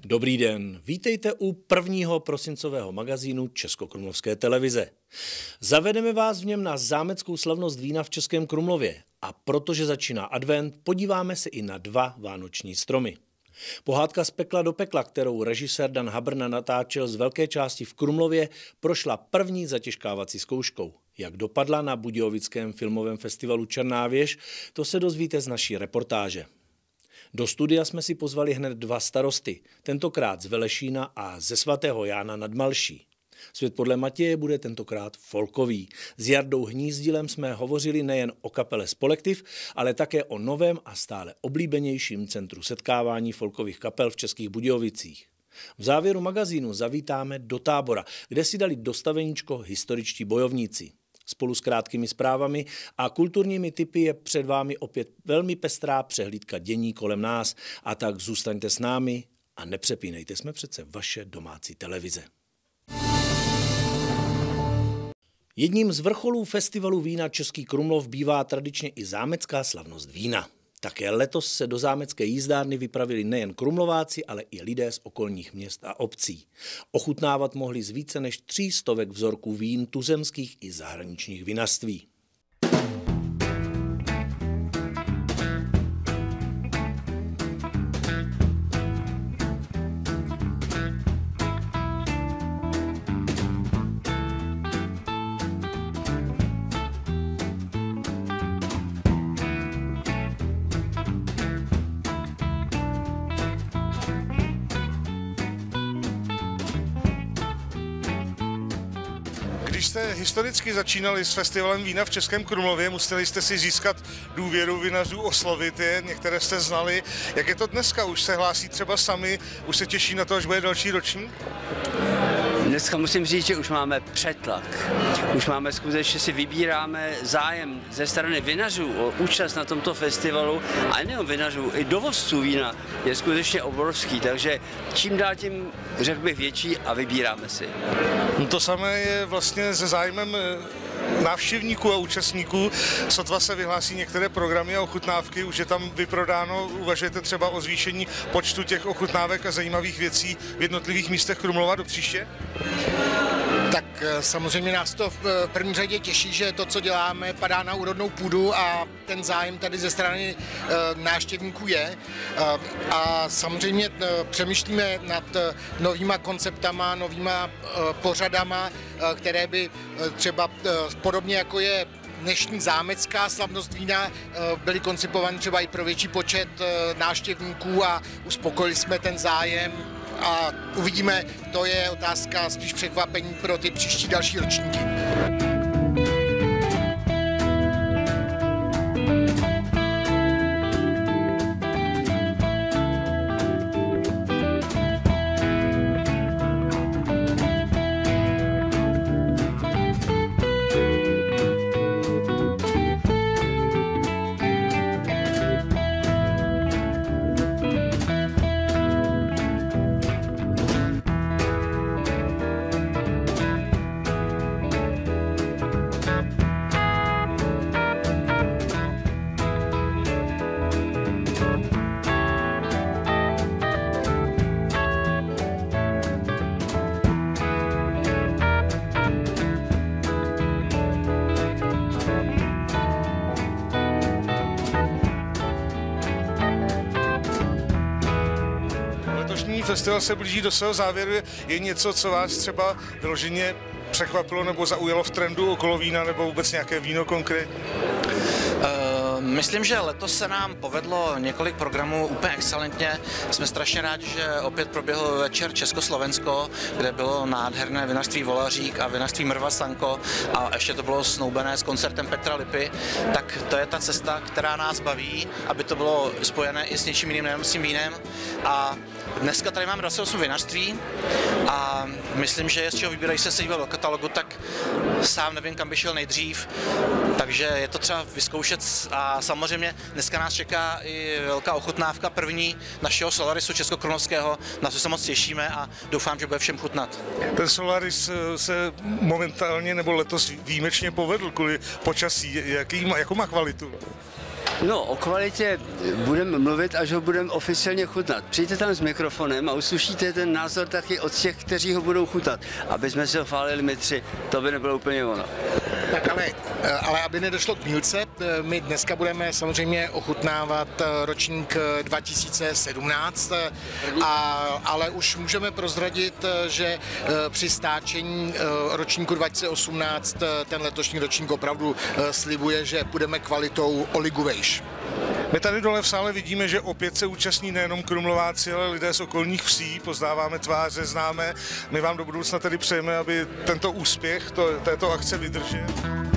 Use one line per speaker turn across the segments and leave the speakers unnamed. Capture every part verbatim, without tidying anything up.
Dobrý den, vítejte u prvního prosincového magazínu Českokrumlovské televize. Zavedeme vás v něm na zámeckou slavnost vína v Českém Krumlově a protože začíná advent, podíváme se i na dva vánoční stromy. Pohádka z pekla do pekla, kterou režisér Dan Habrna natáčel z velké části v Krumlově, prošla první zatěžkávací zkouškou. Jak dopadla na Budějovickém filmovém festivalu Černá věž, to se dozvíte z naší reportáže. Do studia jsme si pozvali hned dva starosty, tentokrát z Velešína a ze svatého Jána nad Malší. Svět podle Matěje bude tentokrát folkový. S Jardou Hnízdilem jsme hovořili nejen o kapele Spolektiv, ale také o novém a stále oblíbenějším centru setkávání folkových kapel v Českých Budějovicích. V závěru magazínu zavítáme do Tábora, kde si dali dostaveníčko historičtí bojovníci. Spolu s krátkými zprávami a kulturními tipy je před vámi opět velmi pestrá přehlídka dění kolem nás. A tak zůstaňte s námi a nepřepínejte, jsme přece vaše domácí televize. Jedním z vrcholů festivalu vína Český Krumlov bývá tradičně i zámecká slavnost vína. Také letos se do zámecké jízdárny vypravili nejen krumlováci, ale i lidé z okolních měst a obcí. Ochutnávat mohli z více než tří stovek vzorků vín tuzemských i zahraničních vinařství.
Když jste historicky začínali s festivalem vína v Českém Krumlově, museli jste si získat důvěru vinařů, oslovit je, některé jste znali. Jak je to dneska? Už se hlásí třeba sami, už se těší na to, až bude další ročník?
Dneska musím říct, že už máme přetlak. Už máme skutečně, si vybíráme zájem ze strany vinařů o účast na tomto festivalu, a nejen vinařů, i dovozců vína je skutečně obrovský, takže čím dál tím, řekl bych, větší a vybíráme si.
No to samé je vlastně se zájmem návštěvníků a účastníků. Sotva se vyhlásí některé programy a ochutnávky, už je tam vyprodáno. Uvažujete třeba o zvýšení počtu těch ochutnávek a zajímavých věcí v jednotlivých místech Krumlova do příště?
Tak samozřejmě nás to v první řadě těší, že to, co děláme, padá na úrodnou půdu a ten zájem tady ze strany návštěvníků je. A samozřejmě přemýšlíme nad novýma konceptama, novýma pořadama, které by třeba podobně jako je dnešní zámecká slavnost vína, byly koncipovány třeba i pro větší počet návštěvníků a uspokojili jsme ten zájem. A uvidíme, to je otázka spíš překvapení pro ty příští další ročníky.
Festival se blíží do svého závěru. Je něco, co vás třeba vyloženě překvapilo nebo zaujalo v trendu okolo vína, nebo vůbec nějaké víno konkrétně?
Myslím, že letos se nám povedlo několik programů úplně excelentně. Jsme strašně rádi, že opět proběhl večer Československo, kde bylo nádherné vinařství Volařík a vinařství Mrva Sanko a ještě to bylo snoubené s koncertem Petra Lipy. Tak to je ta cesta, která nás baví, aby to bylo spojené i s něčím jiným, nejen s tím vínem. A dneska tady máme dvacet osm vinařství a myslím, že je z čeho vybírají, se dívat do katalogu, tak sám nevím, kam by šel nejdřív, takže je to třeba vyzkoušet a samozřejmě dneska nás čeká i velká ochutnávka první našeho Solarisu českokrumlovského, na co se moc těšíme a doufám, že bude všem chutnat.
Ten Solaris se momentálně nebo letos výjimečně povedl kvůli počasí, jaký, jakou má kvalitu?
No, o kvalitě budeme mluvit, až ho budeme oficiálně chutnat. Přijďte tam s mikrofonem a uslyšíte ten názor taky od těch, kteří ho budou chutnat. Aby jsme se ho chválili my tři, to by nebylo úplně ono.
Tak ale, ale aby nedošlo k mýlce, my dneska budeme samozřejmě ochutnávat ročník dva tisíce sedmnáct, a, ale už můžeme prozradit, že při stáčení ročníku dva tisíce osmnáct ten letošní ročník opravdu slibuje, že půjdeme kvalitou oliguvejš.
My tady dole v sále vidíme, že opět se účastní nejenom krumlováci, ale lidé z okolních vsí, poznáváme tváře, známe. My vám do budoucna tedy přejeme, aby tento úspěch to, této akce vydržel.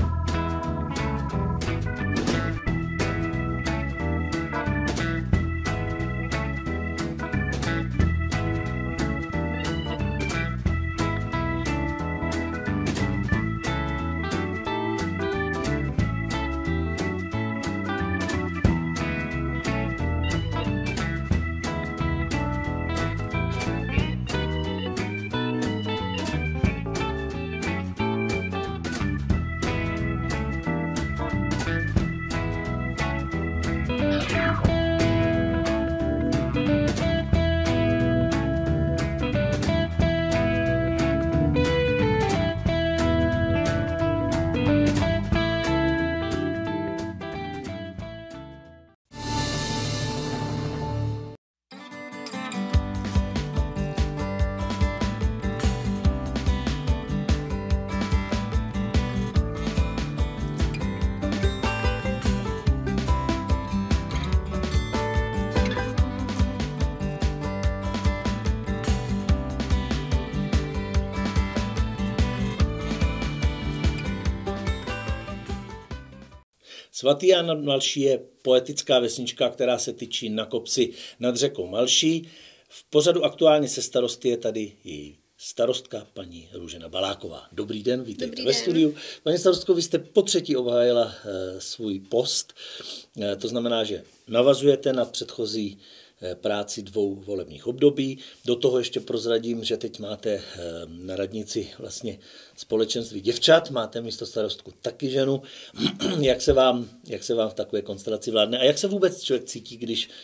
Svatý Jan nad Malší je poetická vesnička, která se tyčí na kopci nad řekou Malší. V pořadu Aktuálně se starosty je tady její starostka paní Růžena Baláková. Dobrý den, vítejte
Dobrý
ve
den.
studiu. Paní starostko, vy jste po třetí obhájila e, svůj post. E, to znamená, že navazujete na předchozí e, práci dvou volebních období. Do toho ještě prozradím, že teď máte e, na radnici vlastně společenství děvčat, máte místo starostku taky ženu. jak, se vám, jak se vám v takové konstelaci vládne a jak se vůbec člověk cítí, když e,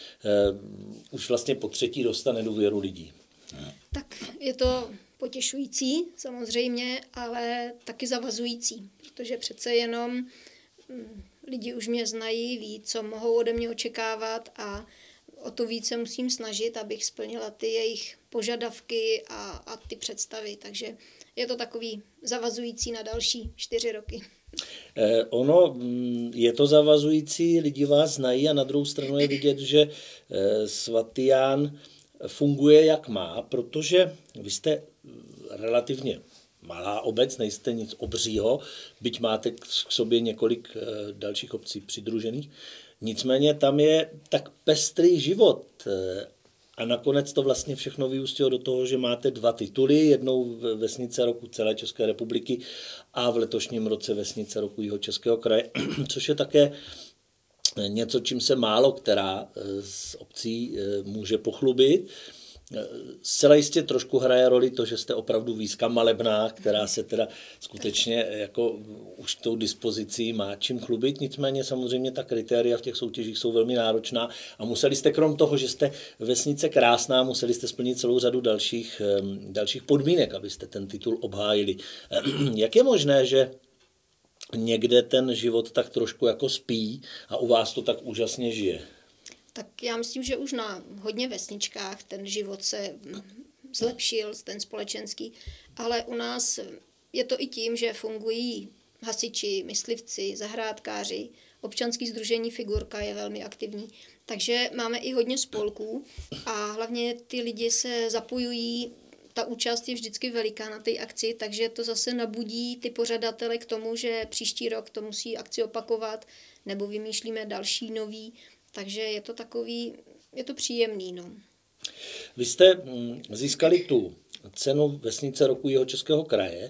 už vlastně po třetí dostane důvěru lidí?
Tak je to potěšující samozřejmě, ale taky zavazující, protože přece jenom mm, lidi už mě znají, ví, co mohou ode mě očekávat a o to více musím snažit, abych splnila ty jejich požadavky a, a ty představy, takže je to takový zavazující na další čtyři roky.
Eh, ono je to zavazující, lidi vás znají a na druhou stranu je vidět, že eh, svatý Jan funguje jak má, protože vy jste relativně malá obec, nejste nic obřího, byť máte k sobě několik eh, dalších obcí přidružených. Nicméně tam je tak pestrý život eh, a nakonec to vlastně všechno vyústilo do toho, že máte dva tituly, jednou vesnice roku celé České republiky a v letošním roce vesnice roku Jihočeského kraje, což je také něco, čím se málo která z obcí může pochlubit. Zcela jistě trošku hraje roli to, že jste opravdu výzka malebná, která se teda skutečně jako už tou dispozicí má čím chlubit, nicméně samozřejmě ta kritéria v těch soutěžích jsou velmi náročná a museli jste krom toho, že jste vesnice krásná, museli jste splnit celou řadu dalších, dalších podmínek, abyste ten titul obhájili. Jak je možné, že někde ten život tak trošku jako spí a u vás to tak úžasně žije?
Tak já myslím, že už na hodně vesničkách ten život se zlepšil, ten společenský, ale u nás je to i tím, že fungují hasiči, myslivci, zahrádkáři, občanský sdružení Figurka je velmi aktivní, takže máme i hodně spolků a hlavně ty lidi se zapojují, ta účast je vždycky veliká na té akci, takže to zase nabudí ty pořadatele k tomu, že příští rok to musí akci opakovat nebo vymýšlíme další nový. Takže je to takový, je to příjemný, no.
Vy jste získali tu cenu vesnice roku Jihočeského kraje,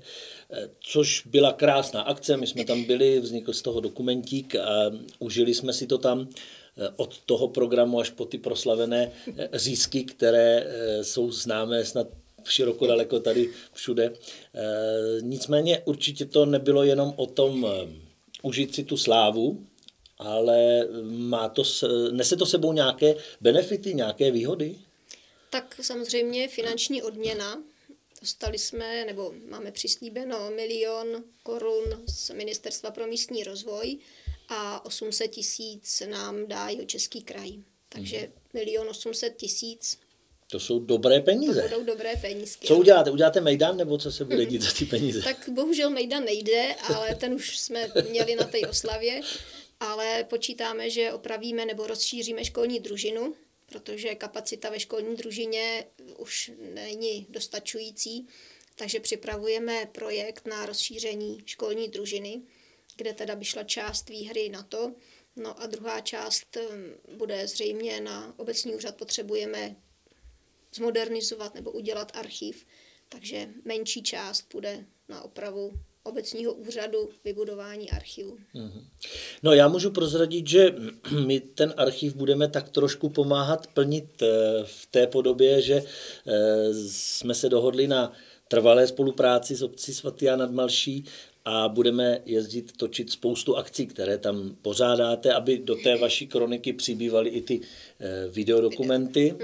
což byla krásná akce, my jsme tam byli, vznikl z toho dokumentík a užili jsme si to tam od toho programu až po ty proslavené řízky, které jsou známé snad široko daleko tady všude. Nicméně určitě to nebylo jenom o tom užít si tu slávu, ale má to, nese to sebou nějaké benefity, nějaké výhody?
Tak samozřejmě finanční odměna. Dostali jsme, nebo máme přislíbeno milion korun z Ministerstva pro místní rozvoj a osm set tisíc nám dá Jihočeský kraj. Takže milion osm set tisíc.
To jsou dobré peníze.
To budou dobré penízky.
Co uděláte? Uděláte mejdan, nebo co se bude dít za ty peníze?
Tak bohužel mejdan nejde, ale ten už jsme měli na té oslavě. Ale počítáme, že opravíme nebo rozšíříme školní družinu, protože kapacita ve školní družině už není dostačující. Takže připravujeme projekt na rozšíření školní družiny, kde teda by šla část výhry na to. No a druhá část bude zřejmě na obecní úřad potřebujeme zmodernizovat nebo udělat archiv, takže menší část bude na opravu obecního úřadu, vybudování archivu.
No já můžu prozradit, že my ten archiv budeme tak trošku pomáhat plnit v té podobě, že jsme se dohodli na trvalé spolupráci s obcí Svatý Jan nad Malší a budeme jezdit točit spoustu akcí, které tam pořádáte, aby do té vaší kroniky přibývaly i ty videodokumenty.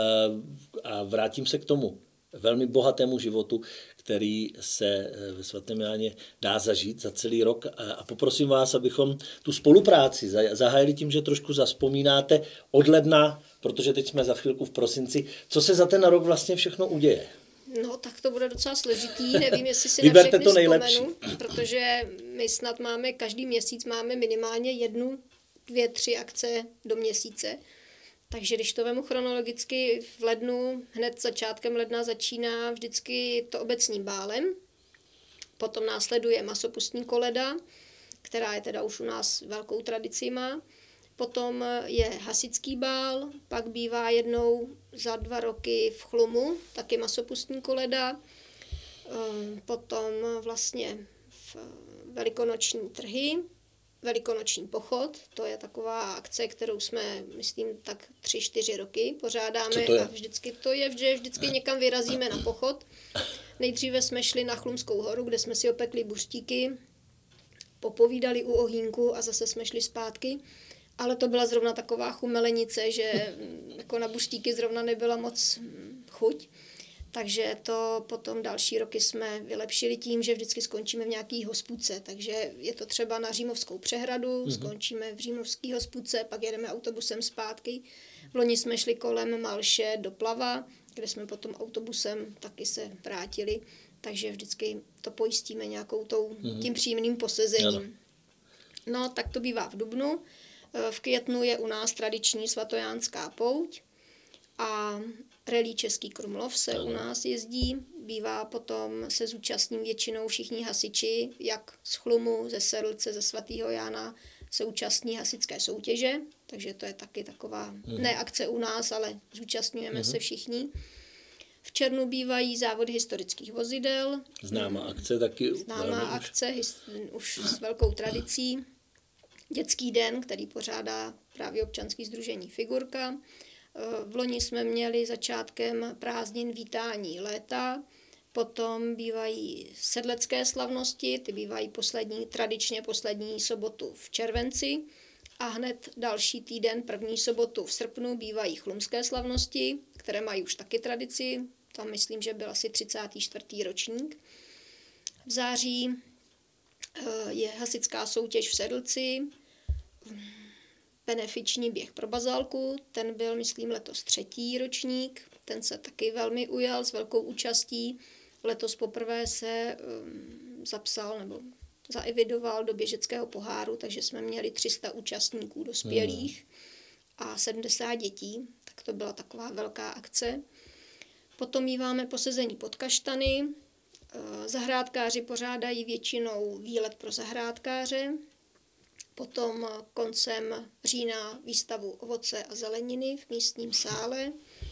A vrátím se k tomu velmi bohatému životu, který se ve Svatém Jáně dá zažít za celý rok. A poprosím vás, abychom tu spolupráci zahájili tím, že trošku zavzpomínáte od ledna, protože teď jsme za chvilku v prosinci, co se za ten rok vlastně všechno uděje.
No, tak to bude docela složitý, nevím, jestli si
Vyberte
na všechny
to nejlepší.
vzpomenu, protože my snad máme, každý měsíc máme minimálně jednu, dvě, tři akce do měsíce. Takže když to vemu chronologicky, v lednu, hned začátkem ledna začíná vždycky to obecním bálem, potom následuje masopustní koleda, která je teda už u nás velkou tradici má, potom je hasičský bál, pak bývá jednou za dva roky v Chlumu, taky masopustní koleda, potom vlastně v velikonoční trhy, velikonoční pochod, to je taková akce, kterou jsme, myslím, tak tři, čtyři roky pořádáme a vždycky to je, že vždycky někam vyrazíme na pochod. Nejdříve jsme šli na Chlumskou horu, kde jsme si opekli buřtíky, popovídali u ohýnku a zase jsme šli zpátky. Ale to byla zrovna taková chumelenice, že jako na buřtíky zrovna nebyla moc chuť. Takže to potom další roky jsme vylepšili tím, že vždycky skončíme v nějaký hospůdce. Takže je to třeba na Římovskou přehradu, mm-hmm. skončíme v Římovský hospůdce, pak jedeme autobusem zpátky. V loni jsme šli kolem Malše do Plava, kde jsme potom autobusem taky se vrátili. Takže vždycky to pojistíme nějakou tou, mm-hmm. tím příjemným posezením. No, tak to bývá v dubnu. V květnu je u nás tradiční svatojánská pouť a Rally Český Krumlov se u nás jezdí. Bývá potom, se zúčastní většinou všichni hasiči, jak z Chlumu, ze Sedlce, ze Svatého Jána se účastní hasičské soutěže, takže to je taky taková, mm. ne akce u nás, ale zúčastňujeme mm. se všichni. V červnu bývají závody historických vozidel.
Známá akce taky.
Známá akce, his, už s velkou tradicí. Dětský den, který pořádá právě občanský sdružení Figurka. V loni jsme měli začátkem prázdnin vítání léta, potom bývají sedlecké slavnosti, ty bývají poslední, tradičně poslední sobotu v červenci a hned další týden, první sobotu v srpnu, bývají chlumské slavnosti, které mají už taky tradici, tam myslím, že byl asi třicátý čtvrtý ročník. V září je hasičská soutěž v Sedlci, benefiční běh pro bazálku, ten byl, myslím, letos třetí ročník, ten se taky velmi ujal s velkou účastí. Letos poprvé se um, zapsal nebo zaevidoval do běžeckého poháru, takže jsme měli tři sta účastníků dospělých hmm. a sedmdesát dětí, tak to byla taková velká akce. Potom míváme posezení pod kaštany, zahrádkáři pořádají většinou výlet pro zahrádkáře, potom koncem října výstavu ovoce a zeleniny v místním sále.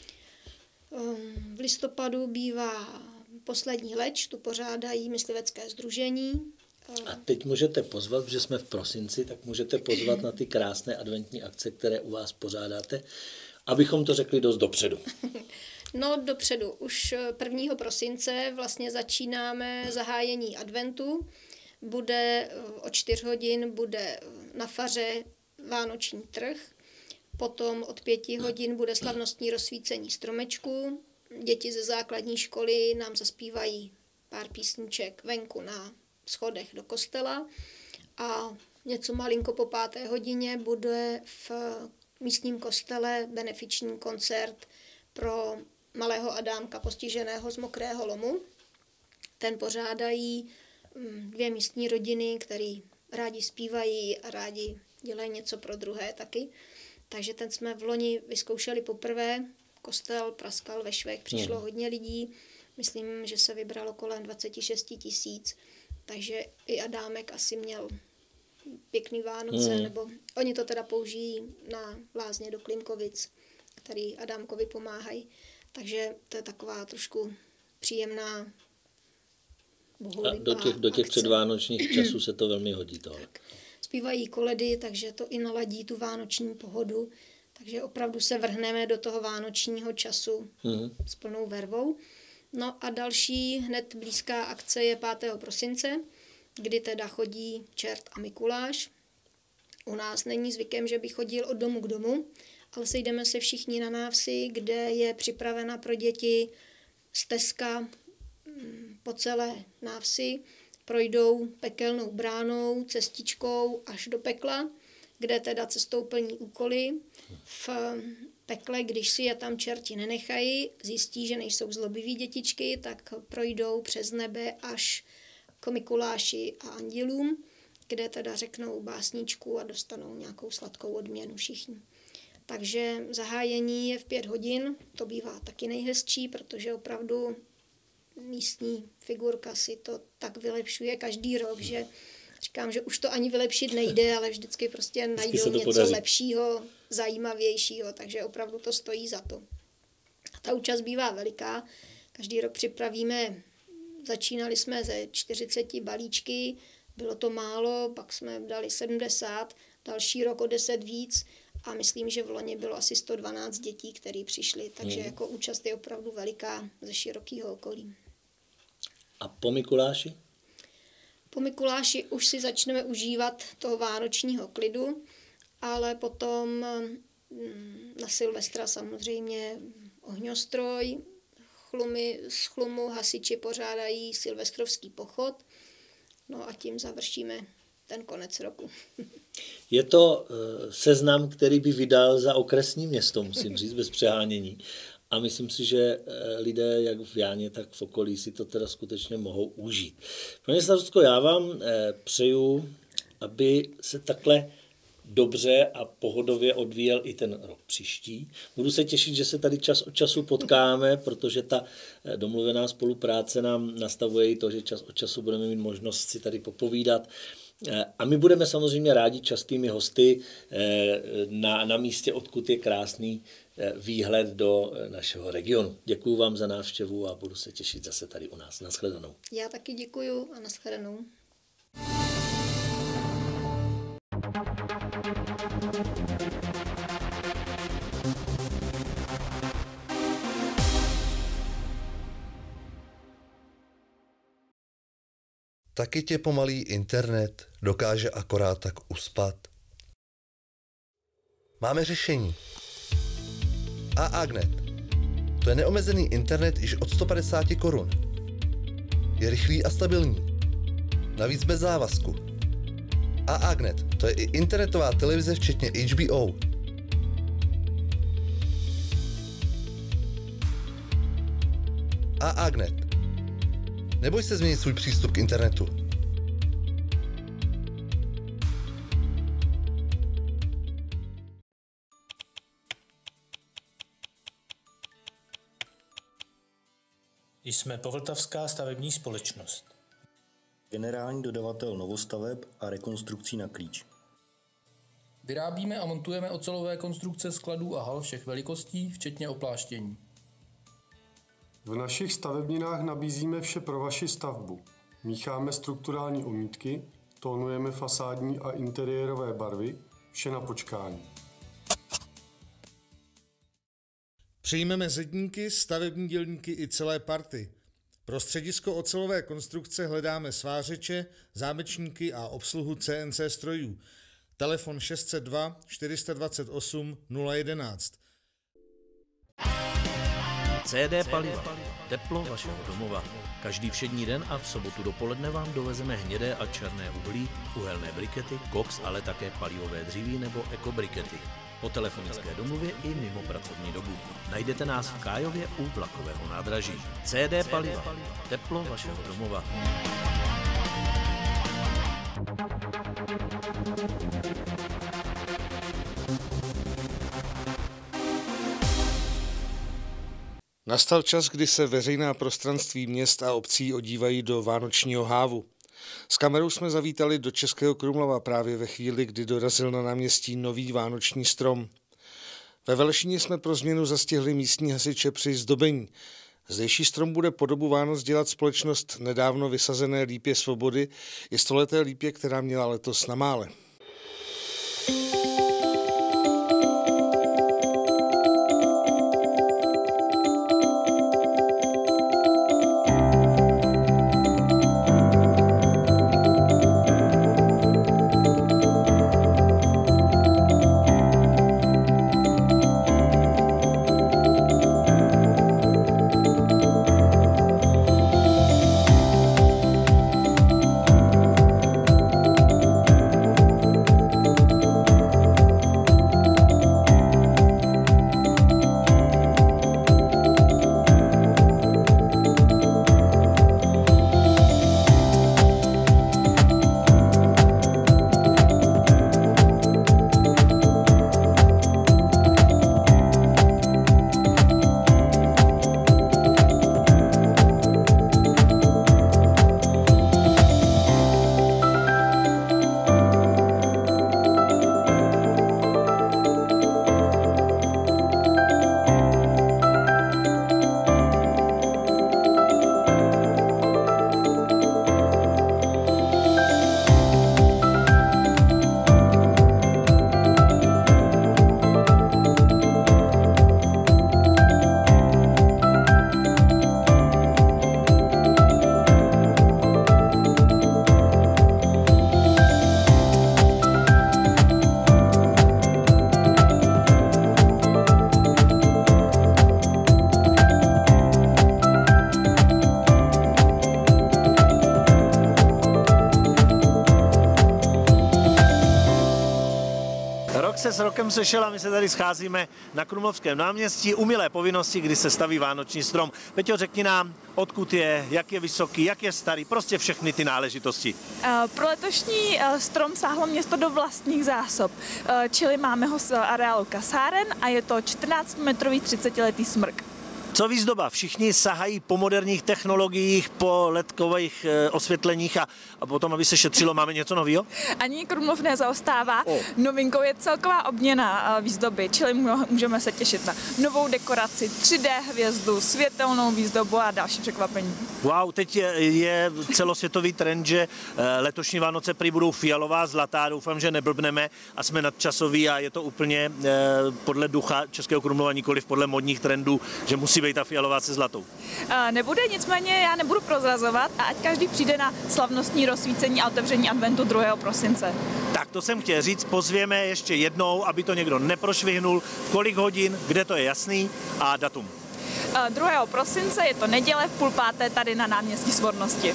V listopadu bývá poslední leč, tu pořádají myslivecké sdružení.
A teď můžete pozvat, protože jsme v prosinci, tak můžete pozvat na ty krásné adventní akce, které u vás pořádáte, abychom to řekli dost dopředu.
No dopředu, už prvního prosince vlastně začínáme zahájení adventu. Bude o čtyři hodin bude na faře vánoční trh, potom od pěti hodin bude slavnostní rozsvícení stromečku, děti ze základní školy nám zaspívají pár písniček venku na schodech do kostela a něco malinko po páté hodině bude v místním kostele benefiční koncert pro malého Adámka postiženého z mokrého lomu. Ten pořádají dvě místní rodiny, které rádi zpívají a rádi dělají něco pro druhé taky. Takže ten jsme v loni vyzkoušeli poprvé. Kostel praskal ve švech, přišlo hmm. hodně lidí. Myslím, že se vybralo kolem dvacet šest tisíc. Takže i Adámek asi měl pěkný Vánoce, hmm. nebo oni to teda použijí na lázně do Klimkovic, který Adámkovi pomáhají. Takže to je taková trošku příjemná bohulibá
A do těch, do těch předvánočních časů se to velmi hodí tohle.
Zpívají koledy, takže to i naladí tu vánoční pohodu. Takže opravdu se vrhneme do toho vánočního času hmm. s plnou vervou. No a další hned blízká akce je pátého prosince, kdy teda chodí čert a Mikuláš. U nás není zvykem, že by chodil od domu k domu, ale sejdeme se všichni na návsi, kde je připravena pro děti stezka po celé návsi. Projdou pekelnou bránou, cestičkou až do pekla, kde teda cestou plní úkoly. V pekle, když si je tam čerti nenechají, zjistí, že nejsou zlobiví dětičky, tak projdou přes nebe až k Mikuláši a andělům, kde teda řeknou básničku a dostanou nějakou sladkou odměnu všichni. Takže zahájení je v pět hodin, to bývá taky nejhezčí, protože opravdu místní figurka si to tak vylepšuje každý rok, že říkám, že už to ani vylepšit nejde, ale vždycky prostě najdou vždycky něco podaří. lepšího, zajímavějšího, takže opravdu to stojí za to. A ta účast bývá veliká, každý rok připravíme, začínali jsme ze čtyřiceti balíčky, bylo to málo, pak jsme dali sedmdesát, další rok o deset víc a myslím, že v loni bylo asi sto dvanáct dětí, které přišly, takže hmm. jako účast je opravdu veliká ze širokého okolí.
A po Mikuláši?
Po Mikuláši už si začneme užívat toho vánočního klidu, ale potom na Silvestra samozřejmě ohňostroj, chlumy, z chlumu hasiči pořádají silvestrovský pochod, no a tím završíme ten konec roku.
Je to seznam, který by vydal za okresní město, musím říct, bez přehánění. A myslím si, že lidé jak v Jáně, tak v okolí si to teda skutečně mohou užít. Paní starostko, já vám přeju, aby se takhle dobře a pohodově odvíjel i ten rok příští. Budu se těšit, že se tady čas od času potkáme, protože ta domluvená spolupráce nám nastavuje i to, že čas od času budeme mít možnost si tady popovídat. A my budeme samozřejmě rádi častými hosty na, na místě, odkud je krásný výhled do našeho regionu. Děkuju vám za návštěvu a budu se těšit zase tady u nás. Naschledanou.
Já taky děkuju a naschledanou.
Taky tě pomalý internet dokáže akorát tak uspat. Máme řešení. AAGnet. To je neomezený internet již od sto padesát korun. Je rychlý a stabilní. Navíc bez závazku. AAGnet. To je i internetová televize včetně H B O. AAGnet. Neboj se změnit svůj přístup k internetu.
Jsme Povltavská stavební společnost.
Generální dodavatel novostaveb a rekonstrukcí na klíč.
Vyrábíme a montujeme ocelové konstrukce skladů a hal všech velikostí, včetně opláštění.
V našich stavebninách nabízíme vše pro vaši stavbu. Mícháme strukturální omítky, tónujeme fasádní a interiérové barvy, vše na počkání.
Přijmeme zedníky, stavební dělníky i celé party. Pro středisko ocelové konstrukce hledáme svářeče, zámečníky a obsluhu C N C strojů. telefon šest set dva čtyři sta dvacet osm nula jedenáct.
C D Paliva. Teplo vašeho domova. Každý všední den a v sobotu dopoledne vám dovezeme hnědé a černé uhlí, uhelné brikety, koks, ale také palivové dříví nebo ekobrikety. Po telefonické domluvě i mimo pracovní dobu. Najdete nás v Kájově u vlakového nádraží. C D Paliva. Teplo vašeho domova.
Nastal čas, kdy se veřejná prostranství měst a obcí odívají do vánočního hávu. S kamerou jsme zavítali do Českého Krumlova právě ve chvíli, kdy dorazil na náměstí nový vánoční strom. Ve Velešíně jsme pro změnu zastihli místní hasiče při zdobení. Zdejší strom bude po dobu Vánoc dělat společnost nedávno vysazené lípě Svobody i stoleté lípě, která měla letos na mále.
Se s rokem sešel a my se tady scházíme na Krumlovském náměstí u Milé povinnosti, kdy se staví vánoční strom. Peťo, řekni nám, odkud je, jak je vysoký, jak je starý, prostě všechny ty náležitosti.
Pro letošní strom sáhlo město do vlastních zásob, čili máme ho z areálu kasáren a je to čtrnáctimetrový třicetiletý smrk.
Co výzdoba? Všichni sahají po moderních technologiích, po ledkových e, osvětleních a, a potom, aby se šetřilo, máme něco nového?
Ani Krumlov nezaostává. Oh. Novinkou je celková obměna výzdoby, čili můžeme se těšit na novou dekoraci, tři dé hvězdu, světelnou výzdobu a další překvapení.
Wow, teď je, je celosvětový trend, že letošní Vánoce prý budou fialová, zlatá, doufám, že neblbneme a jsme nadčasoví a je to úplně e, podle ducha Českého Krumlova, nikoliv podle modních trendů, že musí být ta fialová se zlatou.
Nebude, nicméně já nebudu prozrazovat a ať každý přijde na slavnostní rozsvícení a otevření adventu druhého prosince.
Tak to jsem chtěl říct, pozvěme ještě jednou, aby to někdo neprošvihnul, v kolik hodin, kde to je jasný a datum.
druhého prosince je to neděle v půl páté tady na náměstí Svornosti.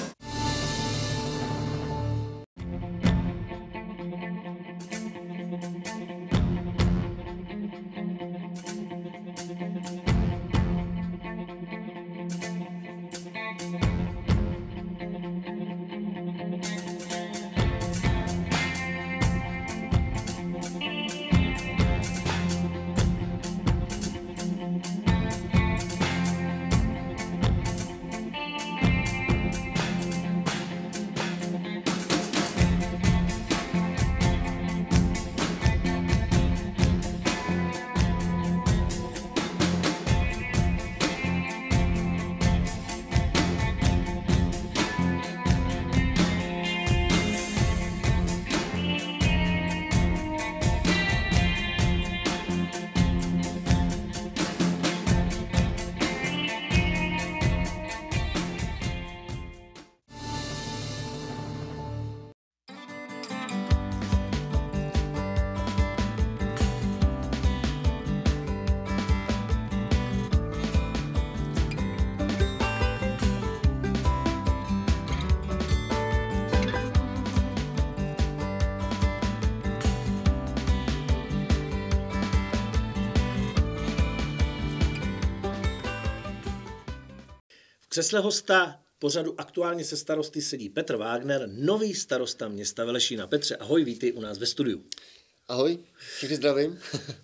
V křesle hosta pořadu Aktuálně se starosty sedí Petr Wagner, nový starosta města Velešína. Petře, ahoj, vítej u nás ve studiu.
Ahoj, všechny zdravím.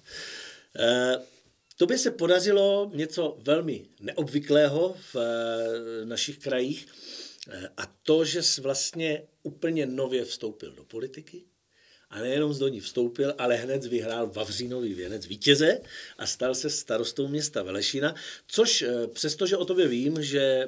Tobě se podařilo něco velmi neobvyklého v našich krajích a to, že jsi vlastně úplně nově vstoupil do politiky a nejenom do ní vstoupil, ale hned vyhrál Vavřínový věnec vítěze a stal se starostou města Velešína, což přestože o tobě vím, že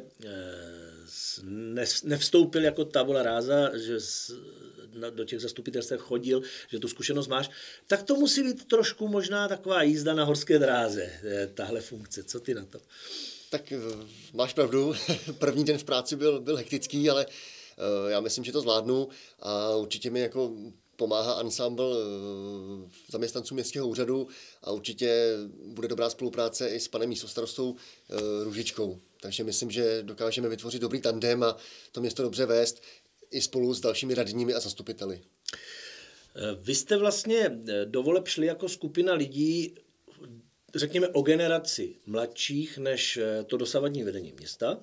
nevstoupil jako tabula ráza, že do těch zastupitelstv chodil, že tu zkušenost máš, tak to musí být trošku možná taková jízda na horské dráze, tahle funkce. Co ty na to?
Tak máš pravdu, první den v práci byl, byl hektický, ale já myslím, že to zvládnu a určitě mi jako pomáhá ansámbl zaměstnanců městského úřadu a určitě bude dobrá spolupráce i s panem místostarostou Růžičkou. Takže myslím, že dokážeme vytvořit dobrý tandem a to město dobře vést i spolu s dalšími radními a zastupiteli.
Vy jste vlastně do voleb šli jako skupina lidí, řekněme o generaci mladších než to dosavadní vedení města.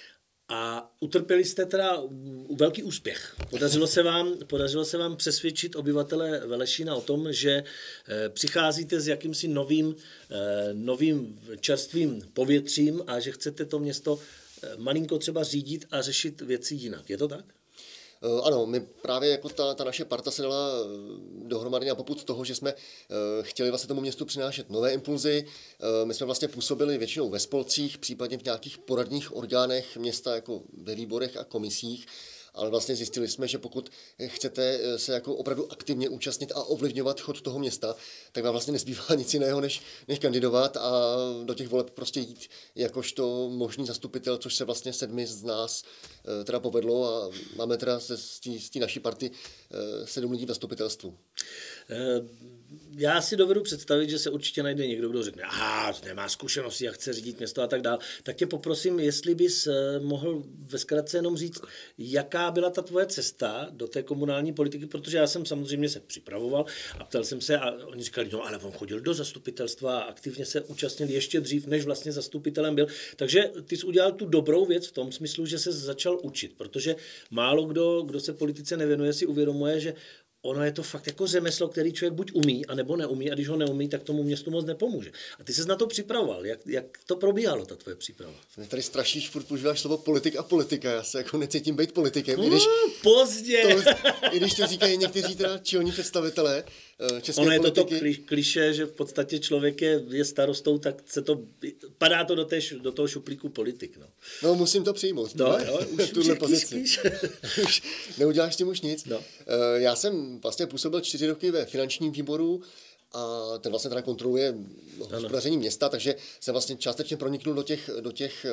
A utrpěli jste teda velký úspěch. Podařilo se vám, podařilo se vám přesvědčit obyvatele Velešína o tom, že přicházíte s jakýmsi novým, novým čerstvým povětřím a že chcete to město malinko třeba řídit a řešit věci jinak. Je to tak?
Ano, my právě jako ta, ta naše parta se dala dohromady na popud toho, že jsme chtěli vlastně tomu městu přinášet nové impulzy. My jsme vlastně působili většinou ve spolcích, případně v nějakých poradních orgánech města, jako ve výborech a komisích, ale vlastně zjistili jsme, že pokud chcete se jako opravdu aktivně účastnit a ovlivňovat chod toho města, tak vám vlastně nezbývá nic jiného, než, než kandidovat a do těch voleb prostě jít jakožto možný zastupitel, což se vlastně sedmi z nás teda povedlo a máme teda z té naší party sedm lidí v zastupitelstvu.
Já si dovedu představit, že se určitě najde někdo, kdo řekne, aha, nemá zkušenosti a chce řídit město a tak dál. Tak tě poprosím, jestli bys mohl ve zkratce jenom říct, jaká byla ta tvoje cesta do té komunální politiky, protože já jsem samozřejmě se připravoval a ptal jsem se a oni říkali, no ale on chodil do zastupitelstva a aktivně se účastnil ještě dřív, než vlastně zastupitelem byl. Takže ty jsi udělal tu dobrou věc v tom smyslu, že se začal učit, protože málo kdo, kdo se politice nevěnuje, si uvědomuje, že ono je to fakt jako řemeslo, který člověk buď umí, anebo neumí, a když ho neumí, tak tomu městu moc nepomůže. A ty ses na to připravoval. Jak, jak to probíhalo, ta tvoje příprava?
Mě tady strašíš, furt používáš slovo politik a politika. Já se jako necítím být politikem.
Uh,
i když
pozdě!
To, I když to říkají někteří teda čelní představitelé české
ono je
politiky.
to to klišé, že v podstatě člověk je, je starostou, tak se to, padá to do, té, do toho šuplíku politik. No,
no musím to přijmout.
No, jo, už
tuhle pozici. Už neuděláš s tím už nic.
No.
Já jsem vlastně působil čtyři roky ve finančním výboru a ten vlastně teda kontroluje hospodaření města, takže jsem vlastně částečně proniknul do těch, do těch,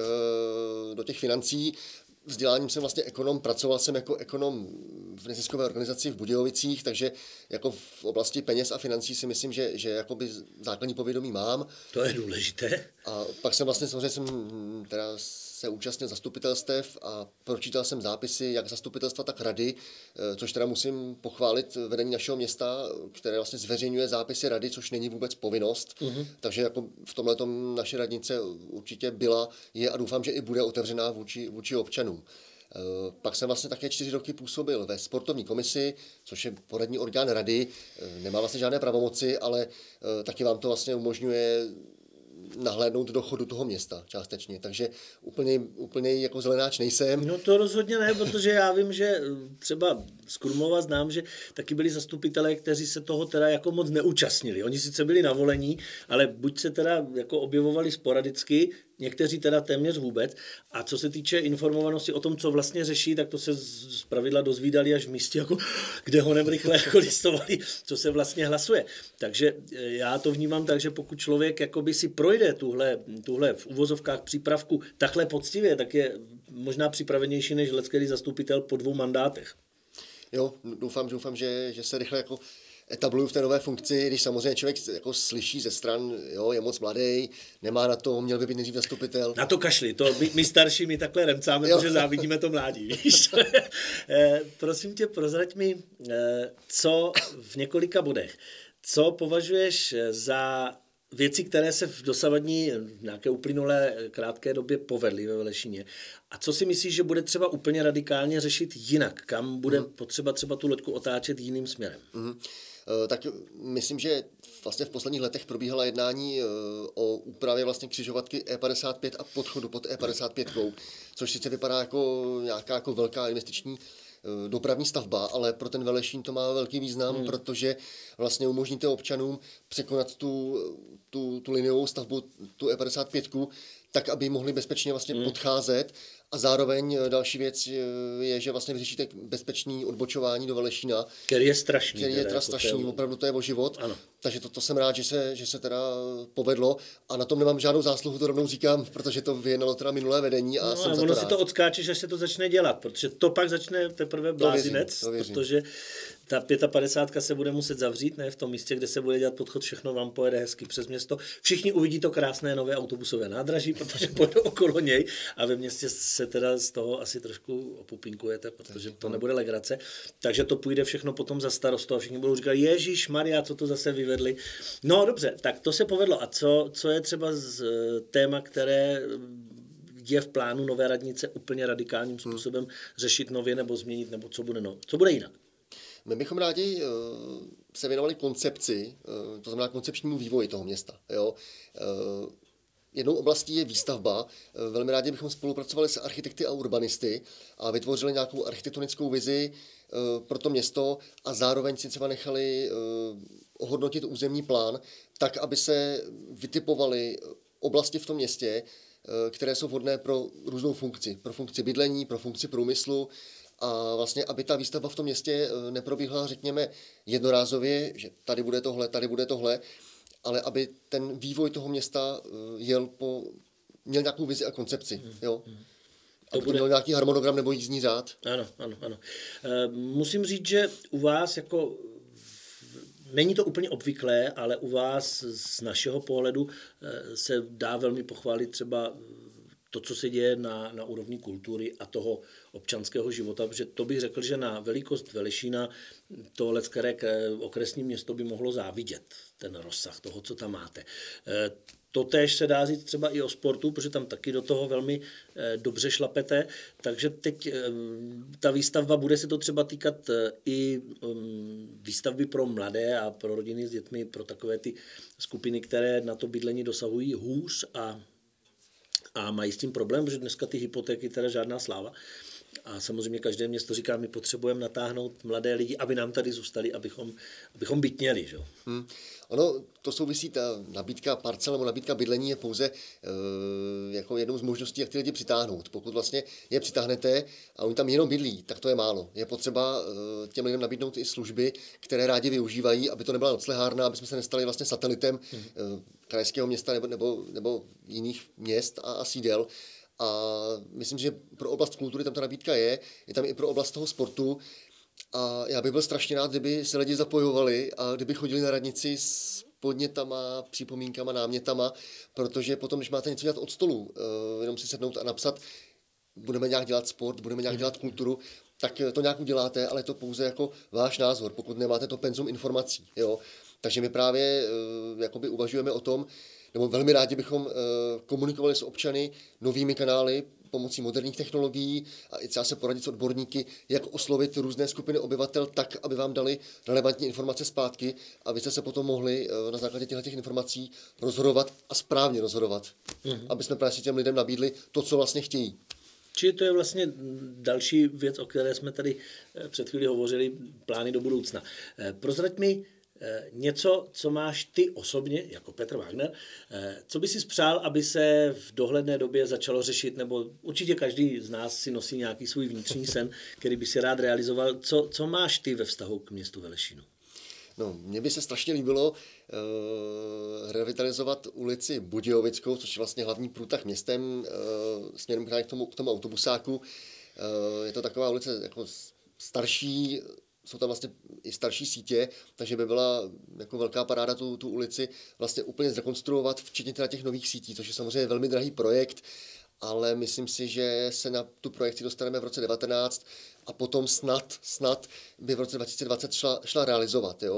do těch financí. Vzděláním jsem vlastně ekonom, pracoval jsem jako ekonom v neziskové organizaci v Budějovicích, takže jako v oblasti peněz a financí si myslím, že, že jakoby základní povědomí mám.
To je důležité.
A pak jsem vlastně samozřejmě jsem teda se účastnil zastupitelstev a pročítal jsem zápisy jak zastupitelstva, tak rady, což teda musím pochválit vedení našeho města, které vlastně zveřejňuje zápisy rady, což není vůbec povinnost. Uh-huh. Takže jako v tomhletom naše radnice určitě byla, je a doufám, že i bude otevřená vůči, vůči občanům. Pak jsem vlastně také čtyři roky působil ve sportovní komisi, což je poradní orgán rady, nemá vlastně žádné pravomoci, ale taky vám to vlastně umožňuje nahlédnout do chodu toho města částečně, takže úplně, úplně jako zelenáč nejsem.
No to rozhodně ne, protože já vím, že třeba z Krumlova znám, že taky byli zastupitelé, kteří se toho teda jako moc neúčastnili. Oni sice byli na volení, ale buď se teda jako objevovali sporadicky, někteří teda téměř vůbec. A co se týče informovanosti o tom, co vlastně řeší, tak to se z pravidla dozvídali až v místě, jako, kde honem rychle jako listovali, co se vlastně hlasuje. Takže já to vnímám tak, že pokud člověk jakoby si projde tuhle, tuhle v uvozovkách přípravku takhle poctivě, tak je možná připravenější než lecký zastupitel po dvou mandátech.
Jo, doufám, doufám že, že se rychle jako etabluju v té nové funkci, když samozřejmě člověk jako slyší ze stran, jo, je moc mladý, nemá na to, měl by být nejdřív zastupitel.
Na to kašli, to my, my starší, my takhle remcáme, protože závidíme to mládí, víš. e, prosím tě, prozrať mi, e, co v několika bodech, co považuješ za věci, které se v dosavadní nějaké uplynulé krátké době povedly ve Velešíně. A co si myslíš, že bude třeba úplně radikálně řešit jinak? Kam bude mm. potřeba třeba tu loďku otáčet jiným směrem?
Mm. Tak myslím, že vlastně v posledních letech probíhala jednání o úpravě vlastně křižovatky E padesát pět a podchodu pod E padesát pět, což sice vypadá jako nějaká jako velká investiční dopravní stavba, ale pro ten Velešín to má velký význam, hmm. protože vlastně umožníte občanům překonat tu, tu, tu liniovou stavbu, tu E padesát pět, tak, aby mohli bezpečně vlastně hmm. podcházet. A zároveň další věc je, že vlastně vyřešíte bezpečný odbočování do Velešína.
Který je strašný.
Který je teda strašný, opravdu to je o život. Ano. Takže to, to jsem rád, že se, že se teda povedlo a na tom nemám žádnou zásluhu, to rovnou říkám, protože to vyjednalo teda minulé vedení a
no,
jsem
a
za
ono
to
si
rád.
to odskáčeš, až se to začne dělat, protože to pak začne teprve blázinec,
to věřím, to věřím.
Protože ta padesát pět se bude muset zavřít, ne v tom místě, kde se bude dělat podchod, všechno vám pojede hezky přes město. Všichni uvidí to krásné nové autobusové nádraží, protože pojedou okolo něj a ve městě se teda z toho asi trošku opupinkujete, protože to nebude legrace. Takže to půjde všechno potom za starostu a všichni budou říkat, Ježíš Maria, co to zase vyvedli. No dobře, tak to se povedlo. A co, co je třeba z téma, které je v plánu nové radnice úplně radikálním způsobem řešit nově nebo změnit, nebo co bude, no, co bude jinak?
My bychom rádi se věnovali koncepci, to znamená koncepčnímu vývoji toho města. Jo? Jednou oblastí je výstavba. Velmi rádi bychom spolupracovali s architekty a urbanisty a vytvořili nějakou architektonickou vizi pro to město a zároveň si třeba nechali ohodnotit územní plán tak, aby se vytipovaly oblasti v tom městě, které jsou vhodné pro různou funkci. Pro funkci bydlení, pro funkci průmyslu a vlastně, aby ta výstavba v tom městě neprobíhala, řekněme, jednorázově, že tady bude tohle, tady bude tohle, ale aby ten vývoj toho města jel po, měl nějakou vizi a koncepci. Jo? To bude měl nějaký harmonogram nebo jízdní řád.
Ano, ano, ano. E, musím říct, že u vás jako není to úplně obvyklé, ale u vás z našeho pohledu se dá velmi pochválit třeba to, co se děje na, na úrovni kultury a toho občanského života, protože to bych řekl, že na velikost Velešína to leckéré okresní město by mohlo závidět, ten rozsah toho, co tam máte. Totéž se dá říct třeba i o sportu, protože tam taky do toho velmi dobře šlapete, takže teď ta výstavba bude se to třeba týkat i výstavby pro mladé a pro rodiny s dětmi, pro takové ty skupiny, které na to bydlení dosahují hůř a A mají s tím problém, protože dneska ty hypotéky teda žádná sláva. A samozřejmě každé město říká, my potřebujeme natáhnout mladé lidi, aby nám tady zůstali, abychom, abychom bytněli. Že?
Hmm. Ono, to souvisí, ta nabídka parcel nebo nabídka bydlení je pouze e, jako jednou z možností, jak ty lidi přitáhnout. Pokud vlastně je přitáhnete a oni tam jenom bydlí, tak to je málo. Je potřeba e, těm lidem nabídnout i služby, které rádi využívají, aby to nebyla noclehárna, aby jsme se nestali vlastně satelitem hmm. e, krajského města nebo, nebo, nebo jiných měst a, a sídel. A myslím, že pro oblast kultury tam ta nabídka je, je tam i pro oblast toho sportu. A já bych byl strašně rád, kdyby se lidi zapojovali a kdyby chodili na radnici s podnětama, připomínkama, námětama, protože potom, když máte něco dělat od stolu, jenom si sednout a napsat, budeme nějak dělat sport, budeme nějak dělat kulturu, tak to nějak uděláte, ale je to pouze jako váš názor, pokud nemáte to penzum informací. Jo? Takže my právě jakoby uvažujeme o tom, nebo velmi rádi bychom komunikovali s občany novými kanály pomocí moderních technologií a i třeba se poradit s odborníky, jak oslovit různé skupiny obyvatel tak, aby vám dali relevantní informace zpátky a vy jste se potom mohli na základě těchto informací rozhodovat a správně rozhodovat, mm-hmm. aby jsme právě těm lidem nabídli to, co vlastně chtějí.
Čili to je vlastně další věc, o které jsme tady před chvíli hovořili, plány do budoucna. Prozrať mi něco, co máš ty osobně, jako Petr Wagner, co by si spřál, aby se v dohledné době začalo řešit, nebo určitě každý z nás si nosí nějaký svůj vnitřní sen, který by si rád realizoval. Co, co máš ty ve vztahu k městu Velešínu?
No, mně by se strašně líbilo uh, revitalizovat ulici Budějovickou, což je vlastně hlavní průtah městem, uh, směrem k tomu, k tomu autobusáku. Uh, je to taková ulice jako starší, jsou tam vlastně i starší sítě, takže by byla jako velká paráda tu, tu ulici vlastně úplně zrekonstruovat, včetně teda těch nových sítí, což je samozřejmě velmi drahý projekt, ale myslím si, že se na tu projekci dostaneme v roce devatenáct a potom snad, snad by v roce dva tisíce dvacet šla, šla realizovat. Jo?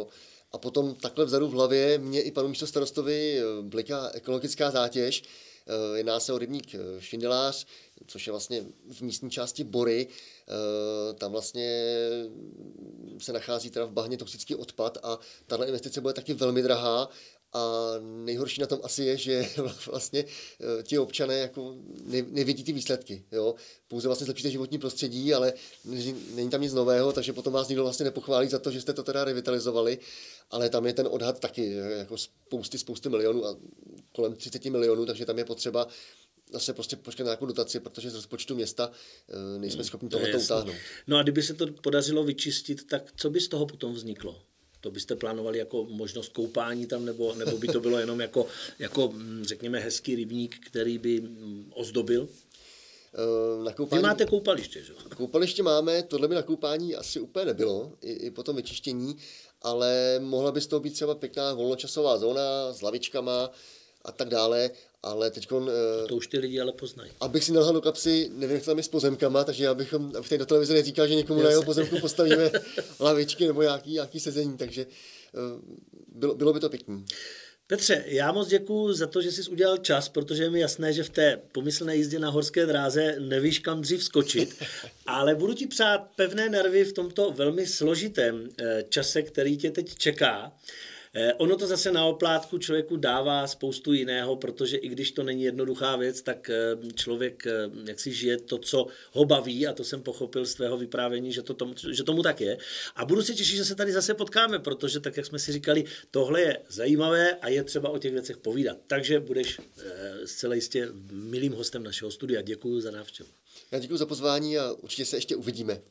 A potom takhle vzadu v hlavě mě i panu místostarostovi bliká ekologická zátěž. Jedná se o rybník Švindelář, což je vlastně v místní části Bory. Tam vlastně se nachází teda v bahně toxický odpad a tahle investice bude taky velmi drahá. A nejhorší na tom asi je, že vlastně ti občané jako nevidí ty výsledky. Jo? Pouze vlastně zlepšíte životní prostředí, ale není tam nic nového, takže potom vás nikdo vlastně nepochválí za to, že jste to teda revitalizovali. Ale tam je ten odhad taky jako spousty, spousty milionů a kolem třicet milionů, takže tam je potřeba zase prostě počkat na nějakou dotaci, protože z rozpočtu města nejsme schopni tohleto utáhnout.
No a kdyby se to podařilo vyčistit, tak co by z toho potom vzniklo? To byste plánovali jako možnost koupání tam, nebo, nebo by to bylo jenom jako, jako, řekněme, hezký rybník, který by ozdobil?
Na koupání,
Vy máte koupaliště, že?
Koupaliště máme, tohle by na koupání asi úplně nebylo, i, i po tom vyčištění, ale mohla by z toho být třeba pěkná volnočasová zóna s lavičkama a tak dále, ale teďkon...
To už ty lidi ale poznají.
Abych si nalhal do kapsy, nevím, jak tam je s pozemkama, takže abychom, abych tady do televize neříkal, že někomu yes. na jeho pozemku postavíme lavičky nebo nějaký, nějaký sezení, takže bylo, bylo by to pěkný.
Petře, já moc děkuju za to, že jsi udělal čas, protože je mi jasné, že v té pomyslné jízdě na horské dráze nevíš, kam dřív skočit, ale budu ti přát pevné nervy v tomto velmi složitém čase, který tě teď čeká. Ono to zase na oplátku člověku dává spoustu jiného, protože i když to není jednoduchá věc, tak člověk jak si žije to, co ho baví, a to jsem pochopil z tvého vyprávění, že, to tomu, že tomu tak je. A budu se těšit, že se tady zase potkáme, protože tak, jak jsme si říkali, tohle je zajímavé a je třeba o těch věcech povídat. Takže budeš zcela jistě milým hostem našeho studia. Děkuji za návštěvu.
Já děkuji za pozvání a určitě se ještě uvidíme.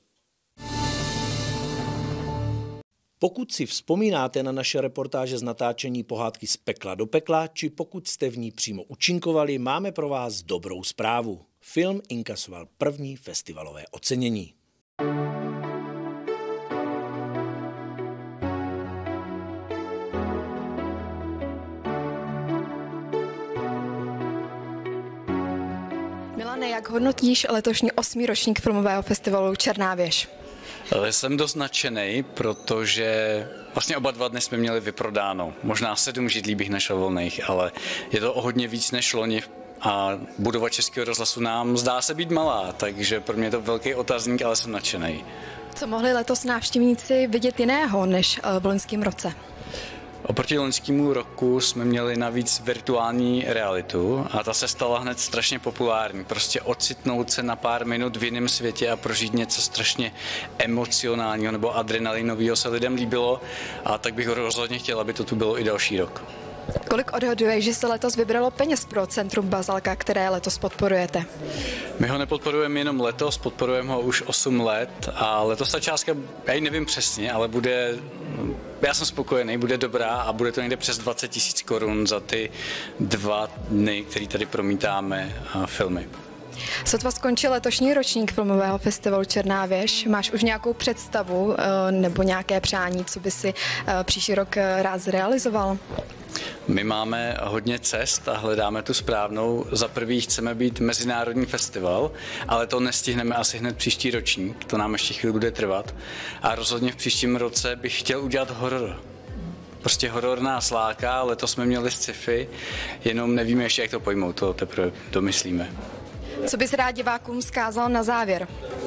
Pokud si vzpomínáte na naše reportáže z natáčení Pohádky z pekla do pekla, či pokud jste v ní přímo účinkovali, máme pro vás dobrou zprávu. Film inkasoval první festivalové ocenění.
Milane, jak hodnotíš letošní osmý ročník filmového festivalu Černá věž?
Jsem dost nadšený, protože vlastně oba dva dny jsme měli vyprodáno. Možná sedm židlí bych našel volných, ale je to o hodně víc než loni a budova Českého rozhlasu nám zdá se být malá, takže pro mě je to velký otazník, ale jsem nadšený.
Co mohli letos návštěvníci vidět jiného než v loňském roce?
Oproti loňskému roku jsme měli navíc virtuální realitu a ta se stala hned strašně populární. Prostě ocitnout se na pár minut v jiném světě a prožít něco strašně emocionálního nebo adrenalinového se lidem líbilo, a tak bych rozhodně chtěl, aby to tu bylo i další rok.
Kolik odhaduješ, že se letos vybralo peněz pro Centrum Bazalka, které letos podporujete?
My ho nepodporujeme jenom letos, podporujeme ho už osm let a letos ta částka, já ji nevím přesně, ale bude, já jsem spokojený, bude dobrá a bude to někde přes dvacet tisíc korun za ty dva dny, které tady promítáme filmy.
Sotva skončil letošní ročník filmového festivalu Černá věž. Máš už nějakou představu nebo nějaké přání, co by si příští rok rád zrealizoval?
My máme hodně cest a hledáme tu správnou. Za prvý chceme být mezinárodní festival, ale to nestihneme asi hned příští ročník, to nám ještě chvíli bude trvat. A rozhodně v příštím roce bych chtěl udělat horor. Prostě horor nás láká, letos jsme měli sci-fi, jenom nevíme ještě, jak to pojmout, to teprve domyslíme.
Co bys rád divákům vzkázal na závěr?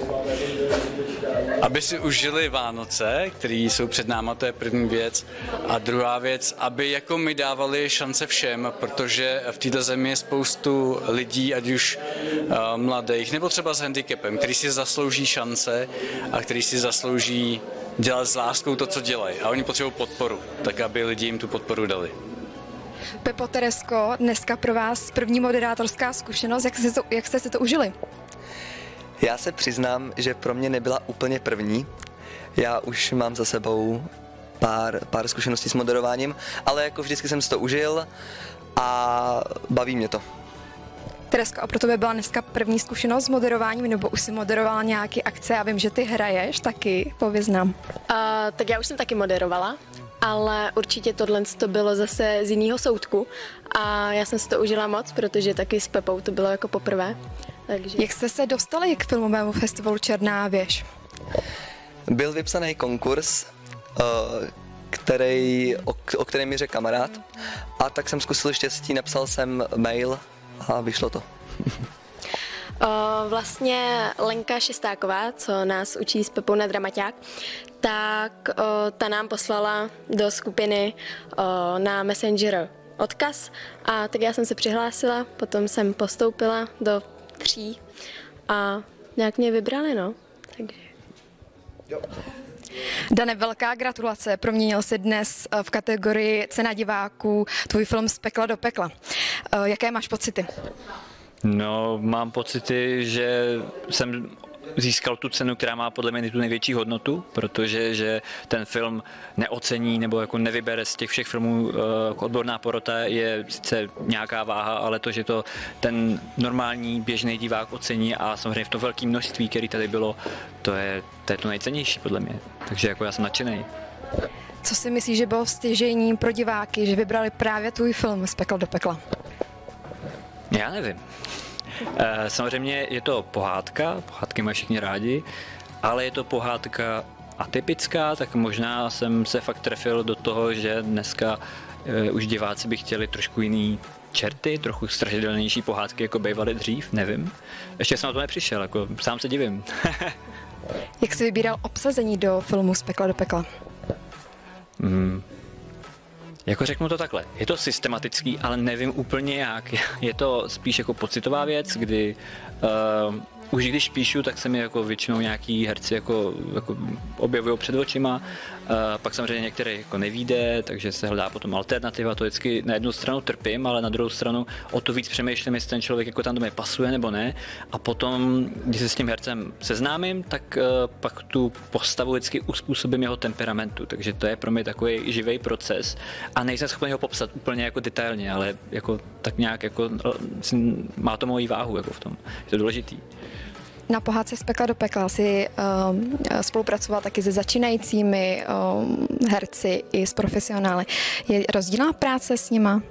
Aby si užili Vánoce, které jsou před náma, to je první věc. A druhá věc, aby jako my dávali šance všem, protože v této zemi je spoustu lidí, ať už uh, mladých, nebo třeba s handicapem, který si zaslouží šance a který si zaslouží dělat s láskou to, co dělají. A oni potřebují podporu, tak aby lidi jim tu podporu dali.
Pepo Teresko, dneska pro vás první moderátorská zkušenost, jak jste, to, jak jste si to užili?
Já se přiznám, že pro mě nebyla úplně první. Já už mám za sebou pár, pár zkušeností s moderováním, ale jako vždycky jsem si to užil a baví mě to.
Teresko, a pro tebe byla dneska první zkušenost s moderováním, nebo už jsi moderovala nějaké akce? Já vím, že ty hraješ taky, pověz nám.
Uh, tak já už jsem taky moderovala, ale určitě tohle to bylo zase z jiného soudku a já jsem si to užila moc, protože taky s Pepou to bylo jako poprvé. Takže...
Jak jste se dostali k filmovému festivalu Černá věž?
Byl vypsaný konkurs, který, o, o kterém mi řekl kamarád. A tak jsem zkusil štěstí, napsal jsem mail a vyšlo to.
O, vlastně Lenka Šestáková, co nás učí s Pepou na dramaťák, tak o, ta nám poslala do skupiny o, na Messenger odkaz a tak já jsem se přihlásila, potom jsem postoupila do tří a nějak mě vybrali, no. Takže.
Dane, velká gratulace, proměnil si dnes v kategorii Cena diváků tvůj film Z pekla do pekla. Jaké máš pocity?
No, mám pocity, že jsem získal tu cenu, která má podle mě tu největší hodnotu, protože že ten film neocení nebo jako nevybere z těch všech filmů jako odborná porota, je sice nějaká váha, ale to, že to ten normální běžný divák ocení a samozřejmě v to velké množství, který tady bylo, to je, to je to nejcennější podle mě. Takže jako já jsem nadšený.
Co si myslíš, že bylo stěžejní pro diváky, že vybrali právě tvůj film Z pekla do pekla?
Já nevím. Samozřejmě je to pohádka, pohádky mají všichni rádi, ale je to pohádka atypická, tak možná jsem se fakt trefil do toho, že dneska už diváci by chtěli trošku jiný čerty, trochu strašidelnější pohádky, jako bývaly dřív, nevím. Ještě jsem na to nepřišel, jako sám se divím.
Jak jsi vybíral obsazení do filmu Z pekla do pekla?
Hmm. Jako řeknu to takhle, je to systematický, ale nevím úplně jak. Je to spíš jako pocitová věc, kdy uh, už když píšu, tak se mi jako většinou nějaký herci jako, jako objevují před očima, uh, pak samozřejmě některé jako nevíde, takže se hledá potom alternativa, to vždycky na jednu stranu trpím, ale na druhou stranu o to víc přemýšlím, jestli ten člověk jako tam do mě pasuje nebo ne, a potom, když se s tím hercem seznámím, tak uh, pak tu postavu vždycky uspůsobím jeho temperamentu, takže to je pro mě takový živý proces a nejsem schopen ho popsat úplně jako detailně, ale jako tak nějak jako má to moji váhu jako v tom, je to důležitý.
Na pohádce Z pekla do pekla si um, spolupracoval taky se začínajícími um, herci i s profesionály. Je rozdílná práce s nima?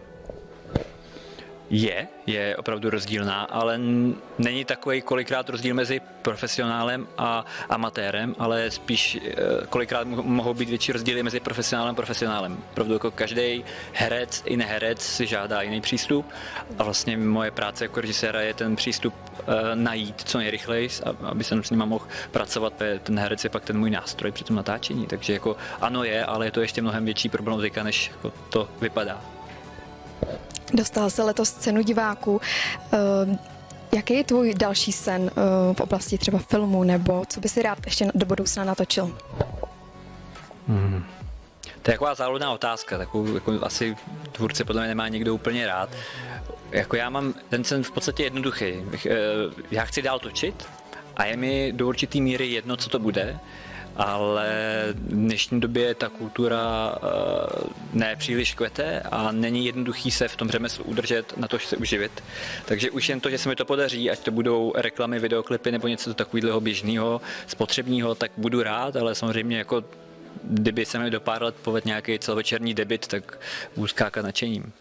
Je, je opravdu rozdílná, ale není takový kolikrát rozdíl mezi profesionálem a amatérem, ale spíš kolikrát mohou být větší rozdíly mezi profesionálem a profesionálem. Opravdu jako každý herec i neherec si žádá jiný přístup a vlastně moje práce jako režiséra je ten přístup najít co nejrychleji, aby jsem s nima mohl pracovat. Ten herec je pak ten můj nástroj při tom natáčení, takže jako ano je, ale je to ještě mnohem větší problematika, než jako to vypadá.
Dostal se letos cenu diváků. Jaký je tvůj další sen v oblasti třeba filmu, nebo co by si rád ještě do budoucna natočil?
Hmm. To je taková záludná otázka, takovou jako asi tvůrce podle mě nemá někdo úplně rád. Jako já mám ten sen v podstatě jednoduchý. Já chci dál točit a je mi do určitý míry jedno, co to bude, ale v dnešní době ta kultura ne příliš kvete a není jednoduchý se v tom řemeslu udržet, na to se uživit. Takže už jen to, že se mi to podaří, ať to budou reklamy, videoklipy nebo něco takového běžného, spotřebního, tak budu rád, ale samozřejmě jako kdyby se mi do pár let povedl nějaký celovečerní debut, tak budu skákat nadšením.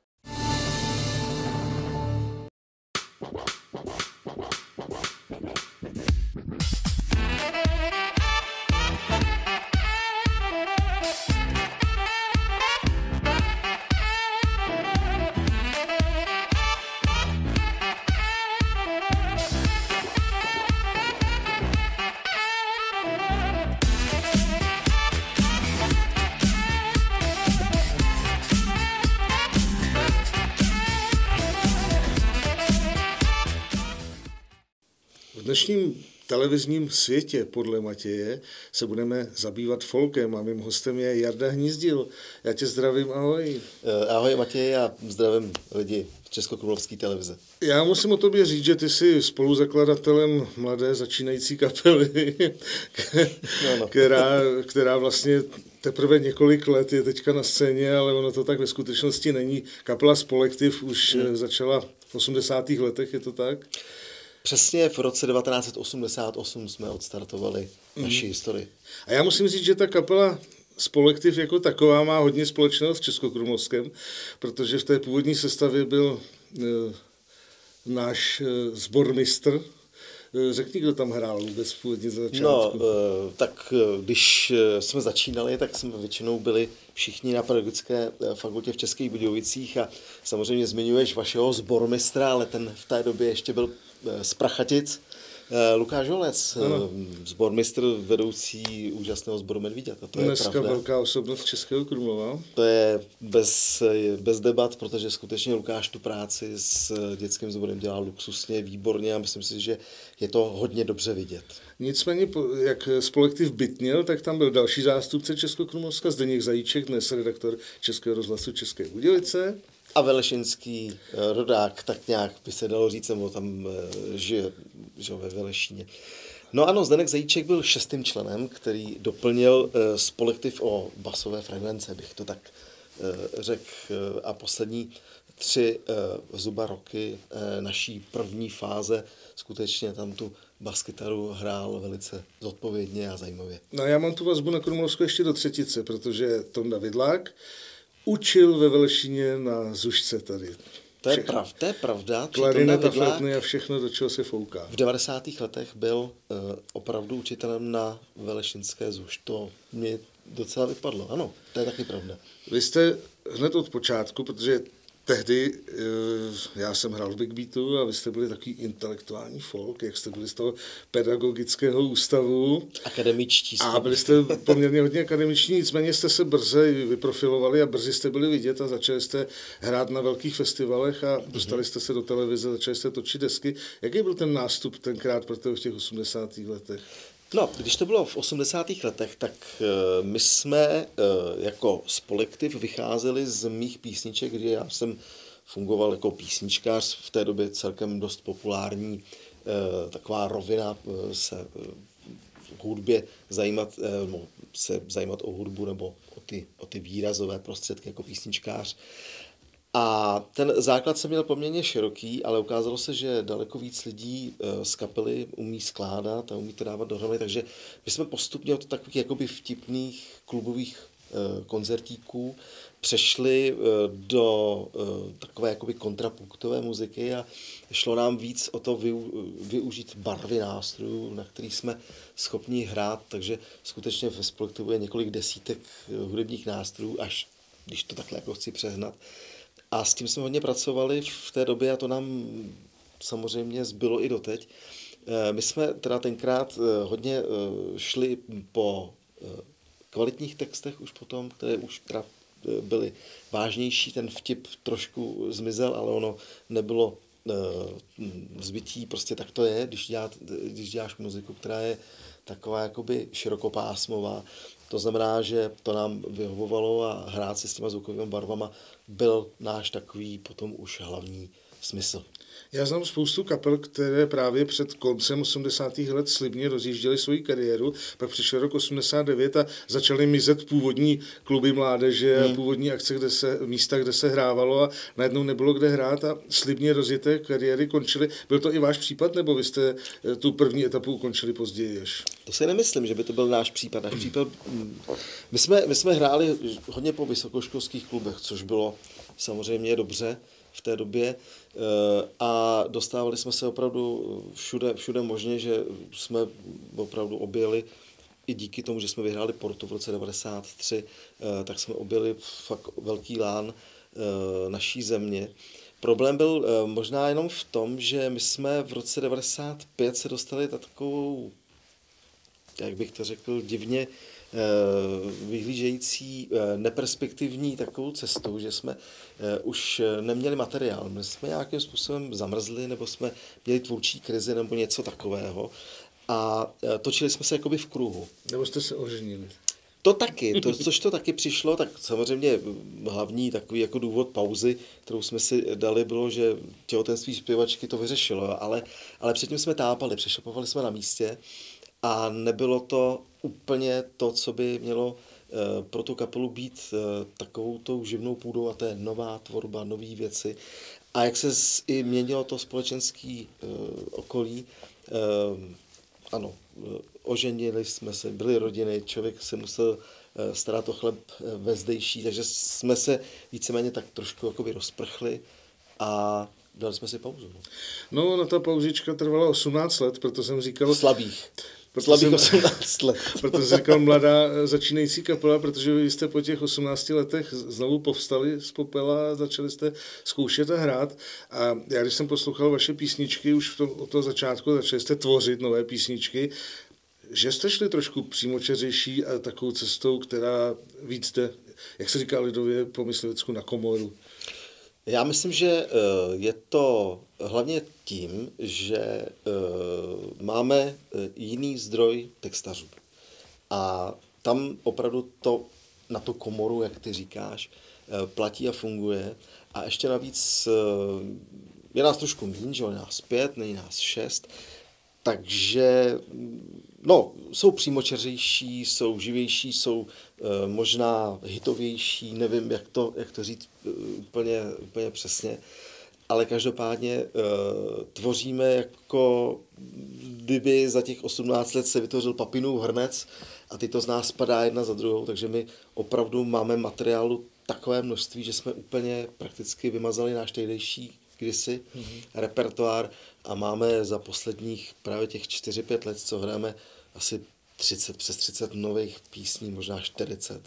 V dnešním televizním světě podle Matěje se budeme zabývat folkem a mým hostem je Jarda Hnízdil. Já tě zdravím, ahoj.
Ahoj Matěj a zdravím lidi v Českokrumlovské televize.
Já musím o tobě říct, že ty jsi spoluzakladatelem mladé začínající kapely, no, no. Která, která vlastně teprve několik let je teďka na scéně, ale ono to tak ve skutečnosti není. Kapela Spolektiv už hmm. začala v osmdesátých letech, je to tak?
Přesně v roce devatenáct set osmdesát osm jsme odstartovali mm. naši historii.
A já musím říct, že ta kapela Spolektiv jako taková má hodně společného s Českokrumlovskem, protože v té původní sestavě byl e, náš e, sbormistr Řekni, kdo tam hrál vůbec původně za začátku.
No, tak když jsme začínali, tak jsme většinou byli všichni na pedagogické fakultě v Českých Budějovicích a samozřejmě zmiňuješ vašeho sbormistra, ale ten v té době ještě byl z Prachatic, Lukáš Holec, sbormistr vedoucí úžasného sboru Medvíďata. To je
dneska
pravda.
Velká osobnost Českého Krumlova.
To je bez, bez debat, protože skutečně Lukáš tu práci s dětským sborem dělá luxusně, výborně a myslím si, že je to hodně dobře vidět.
Nicméně, jak kolektiv Bytněl, tak tam byl další zástupce Českokrumlovska, Zdeněk Zajíček, dnes redaktor Českého rozhlasu České Budějovice.
A velešinský rodák, tak nějak by se dalo říct, nebo tam žije, žije ve Velešíně. No ano, Zdeněk Zajíček byl šestým členem, který doplnil kolektiv o basové frekvence, bych to tak řekl. A poslední tři zhruba roky naší první fáze skutečně tam tu baskytaru hrál velice zodpovědně a zajímavě.
No já mám tu vazbu na Krumlovsko ještě do třetice, protože Tonda Vidlák učil ve Velešíně na Zušce tady.
To je, prav, to je pravda.
Klarinet a flétny a všechno, do čeho se fouká.
V devadesátých letech byl uh, opravdu učitelem na velešinské Zuš. To mě docela vypadlo. Ano, to je taky pravda.
Vy jste hned od počátku, protože tehdy já jsem hrál v Big Beatu a vy jste byli takový intelektuální folk, jak jste byli z toho pedagogického ústavu.
Akademičtí.
A byli jste poměrně hodně akademiční, nicméně jste se brzy vyprofilovali a brzy jste byli vidět a začali jste hrát na velkých festivalech a dostali jste se do televize, začali jste točit desky. Jaký byl ten nástup tenkrát pro v těch osmdesátých letech?
No, když to bylo v osmdesátých letech, tak uh, my jsme uh, jako kolektiv vycházeli z mých písniček, kdy já jsem fungoval jako písničkář, v té době celkem dost populární uh, taková rovina uh, se uh, v hudbě zajímat, uh, se zajímat o hudbu nebo o ty, o ty výrazové prostředky jako písničkář. A ten základ jsem měl poměrně široký, ale ukázalo se, že daleko víc lidí z kapely umí skládat a umí to dávat dohromady, takže my jsme postupně od takových jakoby vtipných klubových koncertíků přešli do takové jakoby kontrapunktové muziky a šlo nám víc o to využít barvy nástrojů, na kterých jsme schopni hrát, takže skutečně ve kolektivu je několik desítek hudebních nástrojů, až když to takhle jako chci přehnat. A s tím jsme hodně pracovali v té době a to nám samozřejmě zbylo i doteď. My jsme teda tenkrát hodně šli po kvalitních textech už potom, které už teda byly vážnější. Ten vtip trošku zmizel, ale ono nebylo zbytí. Prostě tak to je, když, dělá, když děláš muziku, která je taková jakoby širokopásmová. To znamená, že to nám vyhovovalo a hrát se s těma zvukovými barvama byl náš takový potom už hlavní smysl.
Já znám spoustu kapel, které právě před koncem osmdesátých let slibně rozjížděly svoji kariéru, pak přišel rok osmdesát devět a začaly mizet původní kluby mládeže hmm. a původní akce, kde se, místa, kde se hrávalo a najednou nebylo kde hrát a slibně rozjeté kariéry končily. Byl to i váš případ, nebo vy jste tu první etapu ukončili později ještě?
To si nemyslím, že by to byl náš případ. Náš případ my, jsme, my jsme hráli hodně po vysokoškolských klubech, což bylo samozřejmě dobře v té době a dostávali jsme se opravdu všude, všude možně, že jsme opravdu objeli i díky tomu, že jsme vyhráli Portu v roce devadesát tři, tak jsme objeli fakt velký lán naší země. Problém byl možná jenom v tom, že my jsme v roce devadesát pět se dostali takovou, jak bych to řekl, divně vyhlížející neperspektivní takovou cestou, že jsme už neměli materiál. My jsme nějakým způsobem zamrzli, nebo jsme měli tvůrčí krizi, nebo něco takového. A točili jsme se jakoby v kruhu.
Nebo jste se oženili.
To taky, to, což to taky přišlo, tak samozřejmě hlavní takový jako důvod pauzy, kterou jsme si dali, bylo, že těhotenství zpěvačky to vyřešilo, ale, ale předtím jsme tápali, přešlapovali jsme na místě a nebylo to úplně to, co by mělo uh, pro tu kapelu být uh, takovou tou živnou půdou a to je nová tvorba, nové věci. A jak se z, i měnilo to společenské uh, okolí, uh, ano, uh, oženili jsme se, byly rodiny, člověk se musel uh, starat o chleb uh, ve zdejší, takže jsme se víceméně tak trošku jakoby rozprchli a dali jsme si pauzu. No,
no, no ta pauzička trvala osmnáct let, proto jsem říkal...
Slabých. Slabých osmnáct let.
Proto jsem říkal mladá začínající kapela, protože vy jste po těch osmnácti letech znovu povstali z popela a začali jste zkoušet a hrát. A já, když jsem poslouchal vaše písničky, už v tom, od toho začátku začali jste tvořit nové písničky, že jste šli trošku přímočařejší a takovou cestou, která víc jde, jak se říká lidově, po myslivecku na komoru.
Já myslím, že je to hlavně tím, že máme jiný zdroj textařů. A tam opravdu to na tu komoru, jak ty říkáš, platí a funguje. A ještě navíc je nás trošku méně, že je nás pět, není nás šest, takže no, jsou přímočařejší, jsou živější, jsou e, možná hitovější, nevím, jak to, jak to říct e, úplně, úplně přesně, ale každopádně e, tvoříme jako kdyby za těch osmnáct let se vytvořil Papinův hrnec a ty to z nás spadá jedna za druhou, takže my opravdu máme materiálu takové množství, že jsme úplně prakticky vymazali náš tehdejší kdysi mm-hmm. repertoár a máme za posledních právě těch čtyři pět let, co hrajeme, asi třicet, přes třicet nových písní, možná čtyřicet.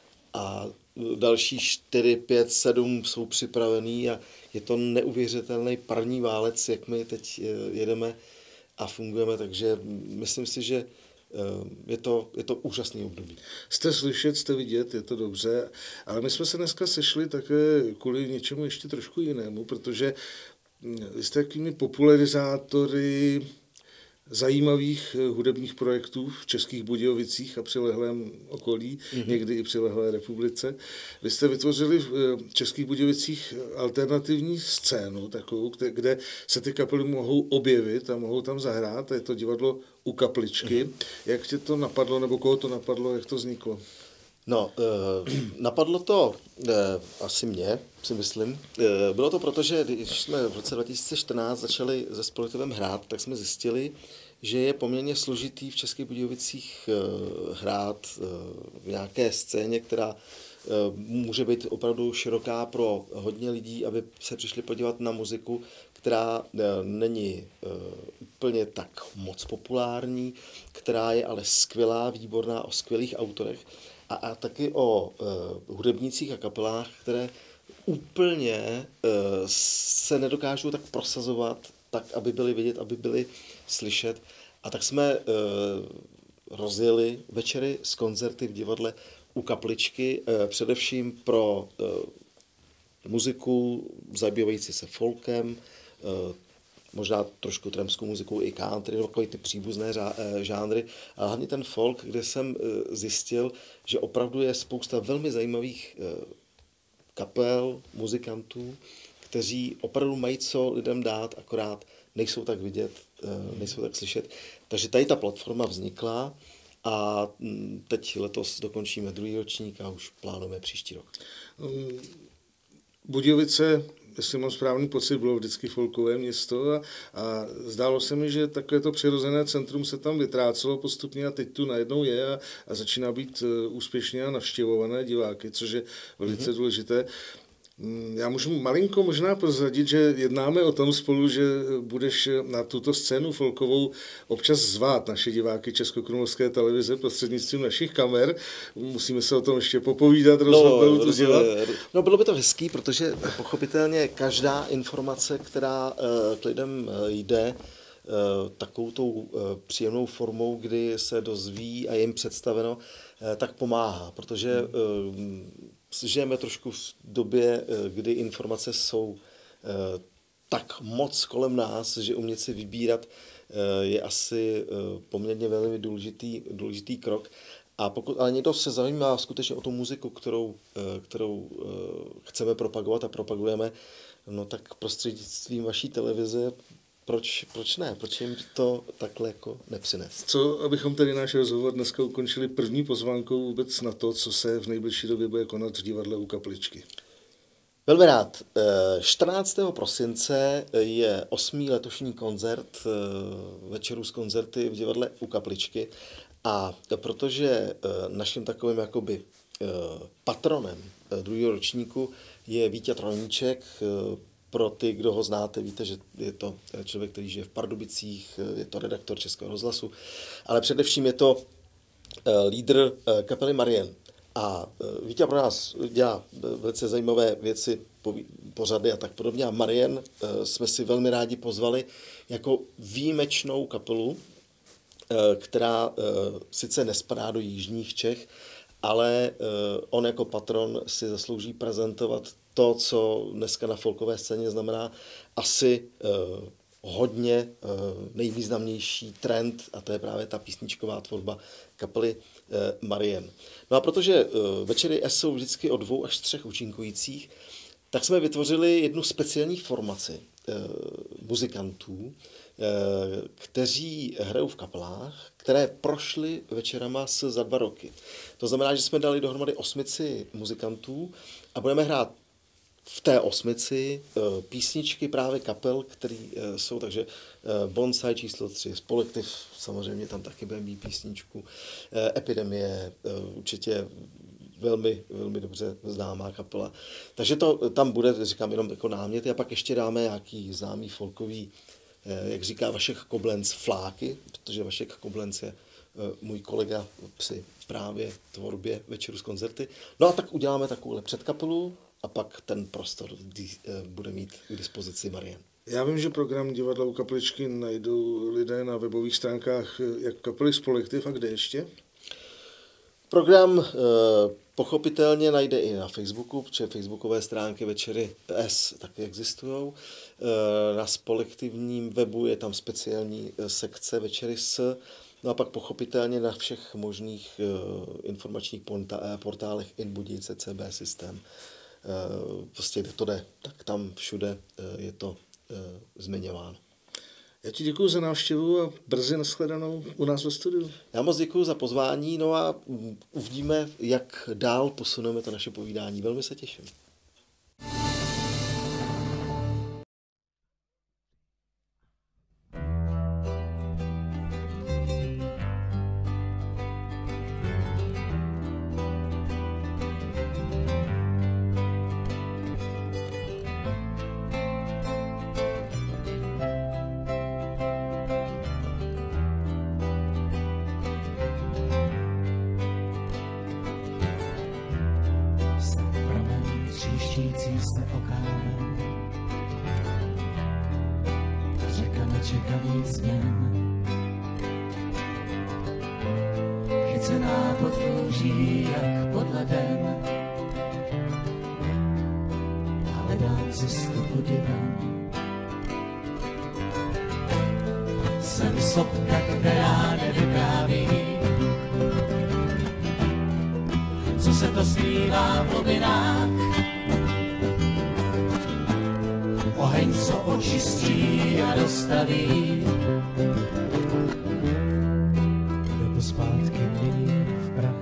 A další čtyři, pět, sedm jsou připravený a je to neuvěřitelný parní válec, jak my teď jedeme a fungujeme, takže myslím si, že je to, je to úžasný období.
Jste slyšet, jste vidět, je to dobře, ale my jsme se dneska sešli také kvůli něčemu ještě trošku jinému, protože vy jste takovými popularizátory zajímavých hudebních projektů v Českých Budějovicích a přilehlém okolí, mm-hmm. někdy i přilehlé republice. Vy jste vytvořili v Českých Budějovicích alternativní scénu, takovou, kde se ty kapely mohou objevit a mohou tam zahrát. A je to divadlo U kapličky. Mm-hmm. Jak tě to napadlo, nebo koho to napadlo, jak to vzniklo?
No, eh, napadlo to eh, asi mě, si myslím. Eh, bylo to proto, že když jsme v roce dva tisíce čtrnáct začali se Spolitivem hrát, tak jsme zjistili, že je poměrně složitý v Českých Budějovicích eh, hrát eh, v nějaké scéně, která eh, může být opravdu široká pro hodně lidí, aby se přišli podívat na muziku, která eh, není eh, úplně tak moc populární, která je ale skvělá, výborná, o skvělých autorech. A, a taky o uh, hudebnících a kapelách, které úplně uh, se nedokážou tak prosazovat, tak, aby byly vidět, aby byly slyšet. A tak jsme uh, rozjeli večery z koncerty v divadle U kapličky, uh, především pro uh, muziku zabývající se folkem, uh, možná trošku tramskou muzikou i country, takové ty příbuzné žánry, ale hlavně ten folk, kde jsem zjistil, že opravdu je spousta velmi zajímavých kapel, muzikantů, kteří opravdu mají co lidem dát, akorát nejsou tak vidět, nejsou tak slyšet. Takže tady ta platforma vznikla a teď letos dokončíme druhý ročník a už plánujeme příští rok.
Budějovice, jestli mám správný pocit, bylo vždycky folkové město a, a zdálo se mi, že takové to přirozené centrum se tam vytrácelo postupně a teď tu najednou je a, a začíná být úspěšně a navštěvované diváky, což je velice mm-hmm. důležité. Já můžu malinko možná prozradit, že jednáme o tom spolu, že budeš na tuto scénu folkovou občas zvát naše diváky Českokrumlovské televize prostřednictvím našich kamer. Musíme se o tom ještě popovídat, rozhodnout,
no,
udělat.
No, bylo by to hezký, protože pochopitelně každá informace, která k lidem jde, takovou tou příjemnou formou, kdy se dozví a je jim představeno, tak pomáhá, protože žijeme trošku v době, kdy informace jsou tak moc kolem nás, že umět si vybírat je asi poměrně velmi důležitý, důležitý krok. A pokud ale někdo se zajímá skutečně o tu muziku, kterou, kterou chceme propagovat a propagujeme, no tak prostřednictvím vaší televize Proč, proč ne? Proč jim to takhle jako nepřinést?
Co, abychom tedy náš rozhovor dneska ukončili první pozvánkou vůbec na to, co se v nejbližší době bude konat v divadle U kapličky?
Velmi rád. čtrnáctého prosince je osmý letošní koncert Večeru z koncerty v divadle U kapličky a protože naším takovým jakoby patronem druhého ročníku je Vítěz Troníček, pro ty, kdo ho znáte, víte, že je to člověk, který žije v Pardubicích, je to redaktor Českého rozhlasu, ale především je to lídr kapely Marien. A Víťa pro nás dělá velice zajímavé věci, pořady a tak podobně. A Marien jsme si velmi rádi pozvali jako výjimečnou kapelu, která sice nespadá do jižních Čech, ale on jako patron si zaslouží prezentovat to, co dneska na folkové scéně znamená asi hodně nejvýznamnější trend, a to je právě ta písničková tvorba kapely Marien. No a protože večery S jsou vždycky o dvou až třech účinkujících, tak jsme vytvořili jednu speciální formaci muzikantů, kteří hrajou v kapelách, které prošly večerama s za dva roky. To znamená, že jsme dali dohromady osmici muzikantů a budeme hrát v té osmici písničky právě kapel, které jsou, takže Bonsai číslo tři, Spolektiv, samozřejmě tam taky budeme mít písničku, Epidemie, určitě velmi, velmi dobře známá kapela. Takže to tam bude, říkám, jenom jako náměty a pak ještě dáme nějaký známý folkový, jak říká Vašek Koblenc, fláky, protože Vašek Koblenc je můj kolega při právě tvorbě Večeru z koncerty. No a tak uděláme takovou předkapelu a pak ten prostor bude mít k dispozici Marien.
Já vím, že program Divadla u kapličky najdou lidé na webových stránkách jak kapely Spolektiv a kde ještě?
Program pochopitelně najde i na Facebooku, protože facebookové stránky Večery S taky existují. Na Spolektivním webu je tam speciální sekce Večery S. No a pak pochopitelně na všech možných informačních portálech Inbudice, C B systém. Prostě kde to jde, tak tam všude je to zmiňováno.
Já ti děkuji za návštěvu a brzy nashledanou u nás ve studiu.
Já moc děkuji za pozvání, no a uvidíme, jak dál posuneme to naše povídání. Velmi se těším.
Jsem sopka, která nevypráví, co se to skrývá v hlubinách. Oheň, co očistí a dostaví, nebo zpátky mění v prach.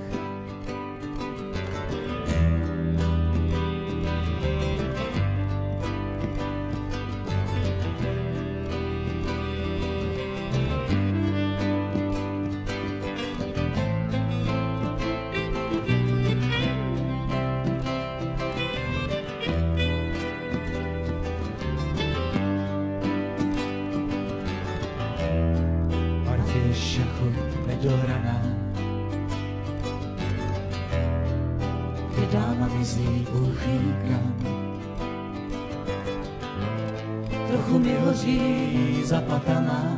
Trochu mi hoří za patama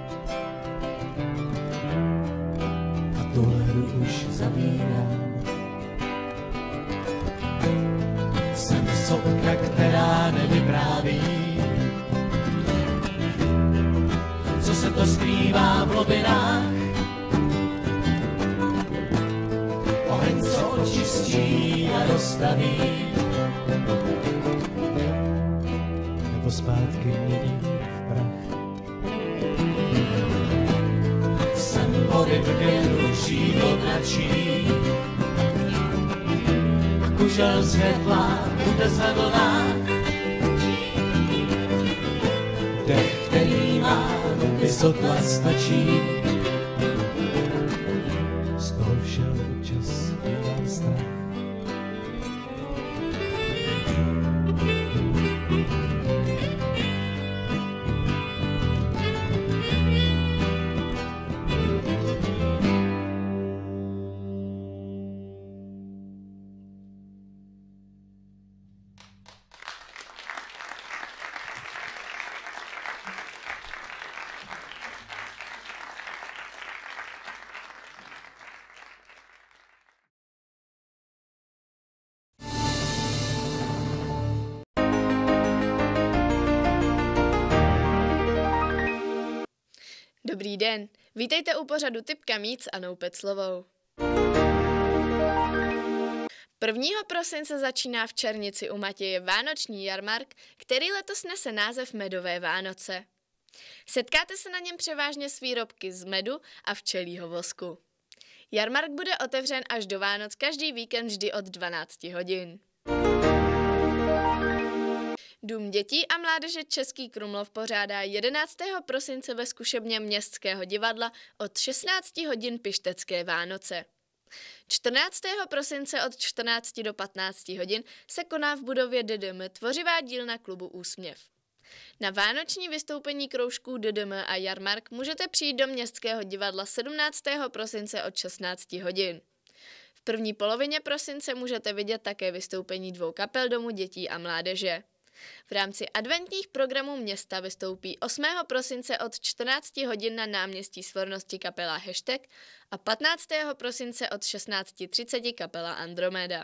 a tuhle hru už zavírám. Jsem sopka, která nevypráví, co se to skrývá v hlubinách. Oheň, co očistí a dostaví, nebo zpátky mění v prach. Jsem vody v věru, šídlo dračí, kužel světla, útes ve vlnách. Dech, který má vysotla stačí, z toho všeho čas bývá strach.
Dobrý den, vítejte u pořadu Tipka Mít s Anou Peclovou. prvního prosince začíná v Černici u Matěje vánoční jarmark, který letos nese název Medové Vánoce. Setkáte se na něm převážně s výrobky z medu a včelího vosku. Jarmark bude otevřen až do Vánoc každý víkend vždy od dvanácti hodin. Dům dětí a mládeže Český Krumlov pořádá jedenáctého prosince ve zkušebně Městského divadla od šestnácti hodin Pištecké Vánoce. čtrnáctého prosince od čtrnácti do patnácti hodin se koná v budově D D M tvořivá dílna klubu Úsměv. Na vánoční vystoupení kroužků D D M a jarmark můžete přijít do Městského divadla sedmnáctého prosince od šestnácti hodin. V první polovině prosince můžete vidět také vystoupení dvou kapel Domu dětí a mládeže. V rámci adventních programů města vystoupí osmého prosince od čtrnácti hodin na náměstí Svornosti kapela Hashtag a patnáctého prosince od šestnácti třiceti kapela Andromeda.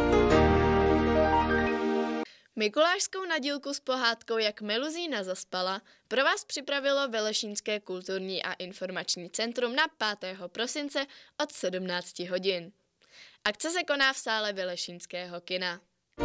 Mikulášskou nadílku s pohádkou Jak Meluzína zaspala pro vás připravilo Velešínské kulturní a informační centrum na pátého prosince od sedmnácti hodin. Akce se koná v sále Velešínského kina.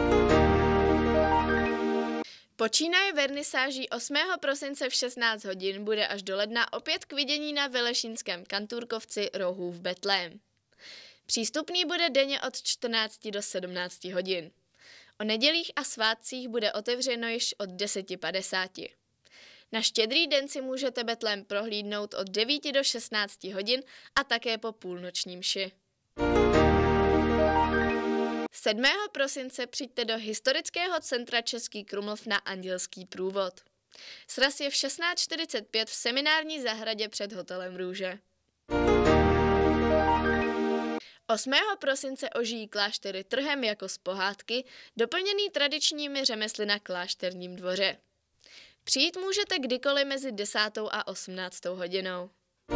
Počínaje vernisáží osmého prosince v šestnáct hodin bude až do ledna opět k vidění na Velešínském Kantůrkovci Rohův Betlém. Přístupný bude denně od čtrnácti do sedmnácti hodin. O nedělích a svátcích bude otevřeno již od deseti padesáti. Na Štědrý den si můžete Betlém prohlídnout od devíti do šestnácti hodin a také po půlnoční mši. sedmého prosince přijďte do historického centra Český Krumlov na Andělský průvod. Sraz je v šestnáct čtyřicet pět v seminární zahradě před hotelem Růže. osmého prosince ožijí kláštery trhem jako z pohádky, doplněný tradičními řemesly na klášterním dvoře. Přijít můžete kdykoliv mezi desátou a osmnáctou hodinou.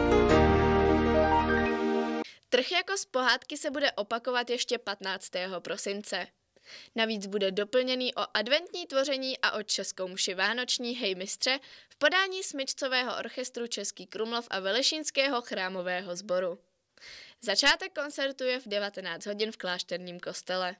Trh jako z pohádky se bude opakovat ještě patnáctého prosince. Navíc bude doplněný o adventní tvoření a o českou mši vánoční Hej mistře v podání smyčcového orchestru Český Krumlov a Velešínského chrámového sboru. Začátek koncertu je v devatenáct hodin v klášterním kostele.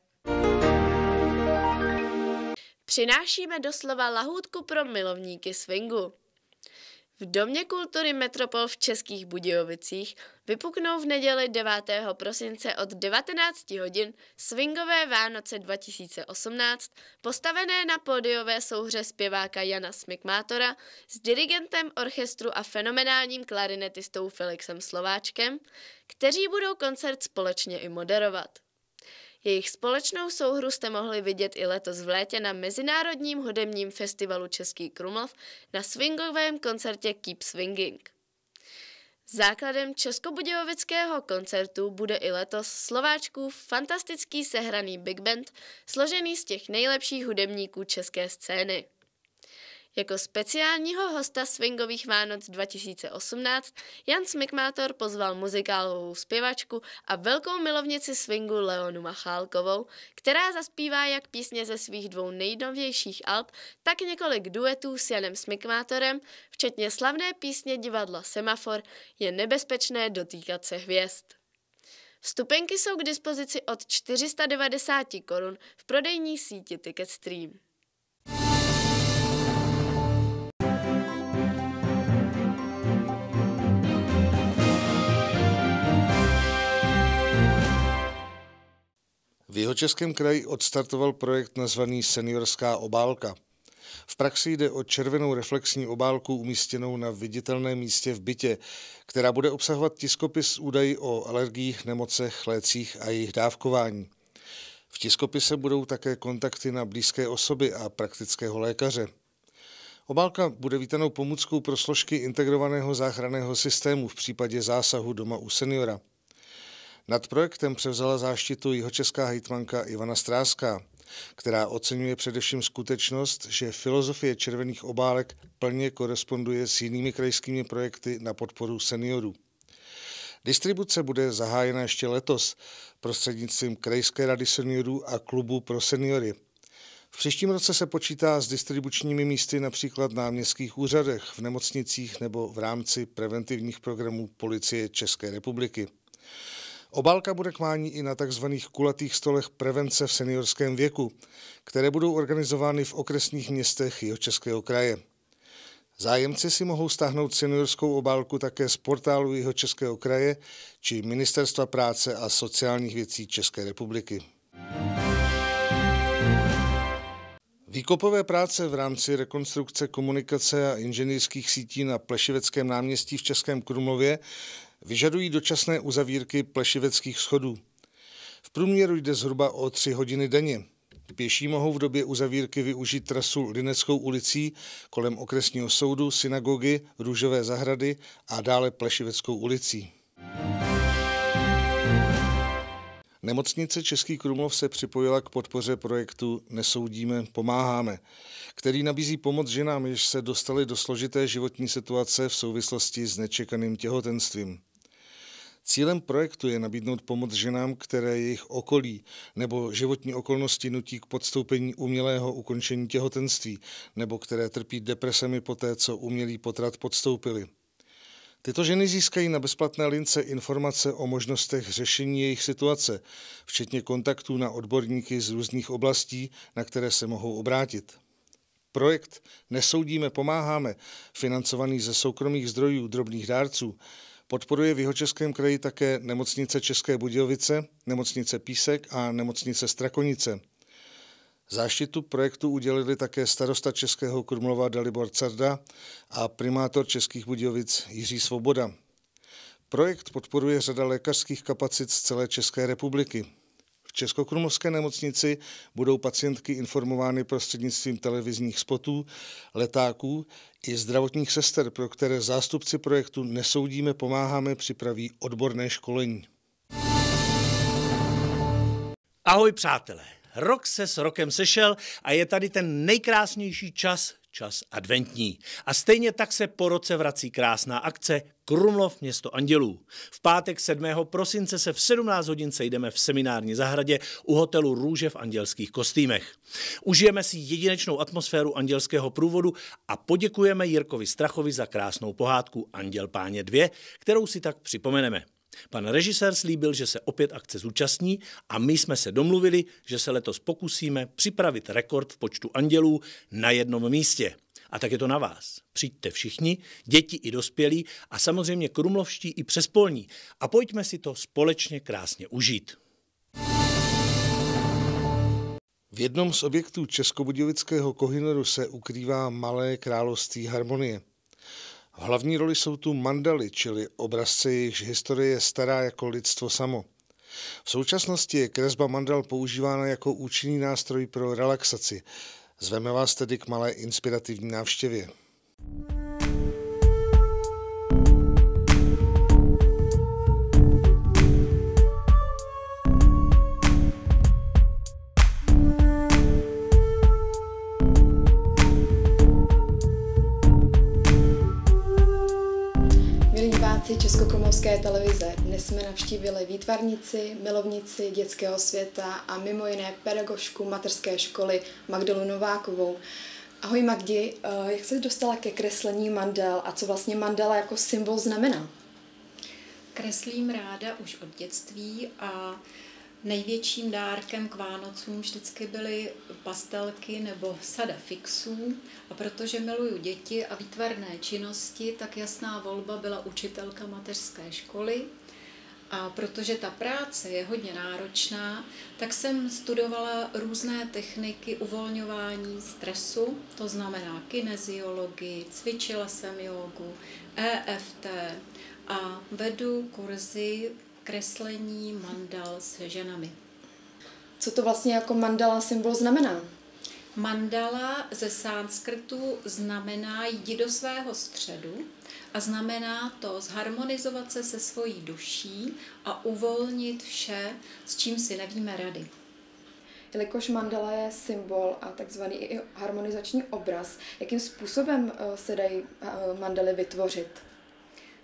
Přinášíme doslova lahůdku pro milovníky swingu. V Domě kultury Metropol v Českých Budějovicích vypuknou v neděli devátého prosince od devatenácti hodin swingové Vánoce dva tisíce osmnáct, postavené na pódiové souhře zpěváka Jana Smikmátora s dirigentem orchestru a fenomenálním klarinetistou Felixem Slováčkem, kteří budou koncert společně i moderovat. Jejich společnou souhru jste mohli vidět i letos v létě na Mezinárodním hudebním festivalu Český Krumlov na swingovém koncertě Keep Swinging. Základem českobudějovického koncertu bude i letos Slováčkův fantastický sehraný big band, složený z těch nejlepších hudebníků české scény. Jako speciálního hosta swingových Vánoc dva tisíce osmnáct Jan Smikmátor pozval muzikálovou zpěvačku a velkou milovnici swingu Leonu Machálkovou, která zaspívá jak písně ze svých dvou nejnovějších alb, tak několik duetů s Janem Smikmátorem, včetně slavné písně divadla Semafor Je nebezpečné dotýkat se hvězd. Vstupenky jsou k dispozici od čtyři sta devadesát korun v prodejní síti Ticketstream.
V Jihočeském kraji odstartoval projekt nazvaný Seniorská obálka. V praxi jde o červenou reflexní obálku umístěnou na viditelném místě v bytě, která bude obsahovat tiskopis s údaji o alergiích, nemocech, lécích a jejich dávkování. V tiskopise budou také kontakty na blízké osoby a praktického lékaře. Obálka bude vítanou pomůckou pro složky integrovaného záchranného systému v případě zásahu doma u seniora. Nad projektem převzala záštitu jihočeská hejtmanka Ivana Stráská, která oceňuje především skutečnost, že filozofie červených obálek plně koresponduje s jinými krajskými projekty na podporu seniorů. Distribuce bude zahájena ještě letos prostřednictvím Krajské rady seniorů a klubu pro seniory.
V příštím roce se počítá s distribučními místy například na městských úřadech, v nemocnicích nebo v rámci preventivních programů Policie České republiky. Obálka bude k mání i na tzv. Kulatých stolech prevence v seniorském věku, které budou organizovány v okresních městech Jihočeského kraje. Zájemci si mohou stáhnout seniorskou obálku také z portálu Jihočeského kraje či Ministerstva práce a sociálních věcí České republiky. Výkopové práce v rámci rekonstrukce komunikace a inženýrských sítí na Plešiveckém náměstí v Českém Krumlově vyžadují dočasné uzavírky plešiveckých schodů. V průměru jde zhruba o tři hodiny denně. Pěší mohou v době uzavírky využít trasu Lineckou ulicí kolem okresního soudu, synagogy, Růžové zahrady a dále Plešiveckou ulicí. Nemocnice Český Krumlov se připojila k podpoře projektu Nesoudíme, pomáháme, který nabízí pomoc ženám, jež se dostaly do složité životní situace v souvislosti s nečekaným těhotenstvím. Cílem projektu je nabídnout pomoc ženám, které jejich okolí nebo životní okolnosti nutí k podstoupení umělého ukončení těhotenství nebo které trpí depresemi poté, co umělý potrat podstoupili. Tyto ženy získají na bezplatné lince informace o možnostech řešení jejich situace, včetně kontaktů na odborníky z různých oblastí, na které se mohou obrátit. Projekt Nesoudíme, pomáháme, financovaný ze soukromých zdrojů drobných dárců, podporuje v Jihočeském kraji také Nemocnice České Budějovice, Nemocnice Písek a Nemocnice Strakonice. Záštitu projektu udělili také starosta Českého Krumlova Dalibor Carda a primátor Českých Budějovic Jiří Svoboda. Projekt podporuje řada lékařských kapacit z celé České republiky. V Českokrumlovské nemocnici budou pacientky informovány prostřednictvím televizních spotů, letáků i zdravotních sester, pro které zástupci projektu Nesoudíme, pomáháme připraví odborné školení.
Ahoj přátelé, rok se s rokem sešel a je tady ten nejkrásnější čas, čas adventní. A stejně tak se po roce vrací krásná akce Krumlov město andělů. V pátek sedmého prosince se v sedmnáct hodin sejdeme v seminární zahradě u hotelu Růže v andělských kostýmech. Užijeme si jedinečnou atmosféru andělského průvodu a poděkujeme Jirkovi Strachovi za krásnou pohádku Anděl Páně dva, kterou si tak připomeneme. Pan režisér slíbil, že se opět akce zúčastní a my jsme se domluvili, že se letos pokusíme připravit rekord v počtu andělů na jednom místě. A tak je to na vás. Přijďte všichni, děti i dospělí a samozřejmě krumlovští i přespolní a pojďme si to společně krásně užít.
V jednom z objektů Českobudějovického Kohinoru se ukrývá malé království harmonie. V hlavní roli jsou tu mandaly, čili obrazce, jejichž historie je stará jako lidstvo samo. V současnosti je kresba mandal používána jako účinný nástroj pro relaxaci. Zveme vás tedy k malé inspirativní návštěvě.
Českokrumlovské televize. Dnes jsme navštívili výtvarnici, milovnici dětského světa a mimo jiné pedagožku mateřské školy Magdalenu Novákovou. Ahoj Magdi, jak jsi dostala ke kreslení mandal a co vlastně mandala jako symbol znamená?
Kreslím ráda už od dětství a největším dárkem k Vánocům vždycky byly pastelky nebo sada fixů a protože miluju děti a výtvarné činnosti, tak jasná volba byla učitelka mateřské školy a protože ta práce je hodně náročná, tak jsem studovala různé techniky uvolňování stresu, to znamená kineziologii, cvičila jsem jógu, E F T a vedu kurzy kreslení mandal se ženami.
Co to vlastně jako mandala symbol znamená?
Mandala ze sanskrtu znamená jít do svého středu a znamená to zharmonizovat se se svojí duší a uvolnit vše, s čím si nevíme rady.
Jelikož mandala je symbol a takzvaný i harmonizační obraz, jakým způsobem se dají mandaly vytvořit?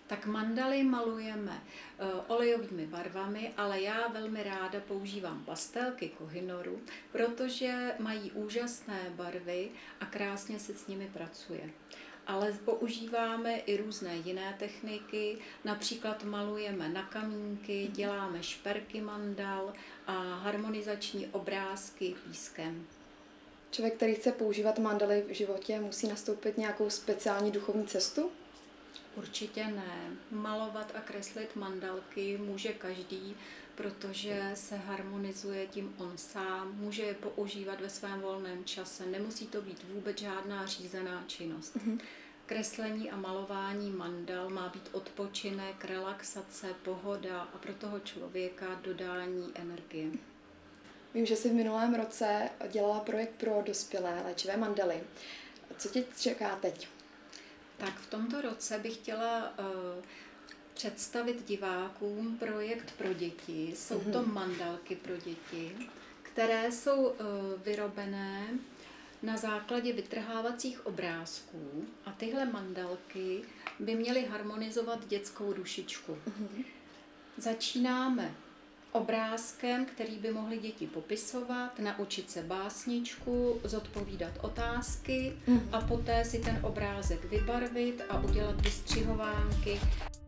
Tak mandaly malujeme olejovými barvami, ale já velmi ráda používám pastelky Kohinoru, protože mají úžasné barvy a krásně se s nimi pracuje. Ale používáme i různé jiné techniky, například malujeme na kamínky, děláme šperky mandal a harmonizační obrázky pískem.
Člověk, který chce používat mandaly v životě, musí nastoupit nějakou speciální duchovní cestu?
Určitě ne. Malovat a kreslit mandalky může každý, protože se harmonizuje tím on sám, může je používat ve svém volném čase, nemusí to být vůbec žádná řízená činnost. Mm-hmm. Kreslení a malování mandal má být odpočinek, relaxace, pohoda a pro toho člověka dodání energie.
Vím, že jsi v minulém roce dělala projekt pro dospělé léčivé mandaly. Co tě čeká teď?
Tak v tomto roce bych chtěla uh, představit divákům projekt pro děti. Jsou mm-hmm. to mandalky pro děti, které jsou uh, vyrobené na základě vytrhávacích obrázků a tyhle mandalky by měly harmonizovat dětskou dušičku. Mm-hmm. Začínáme obrázkem, který by mohly děti popisovat, naučit se básničku, zodpovídat otázky mm. a poté si ten obrázek vybarvit a udělat vystřihovánky.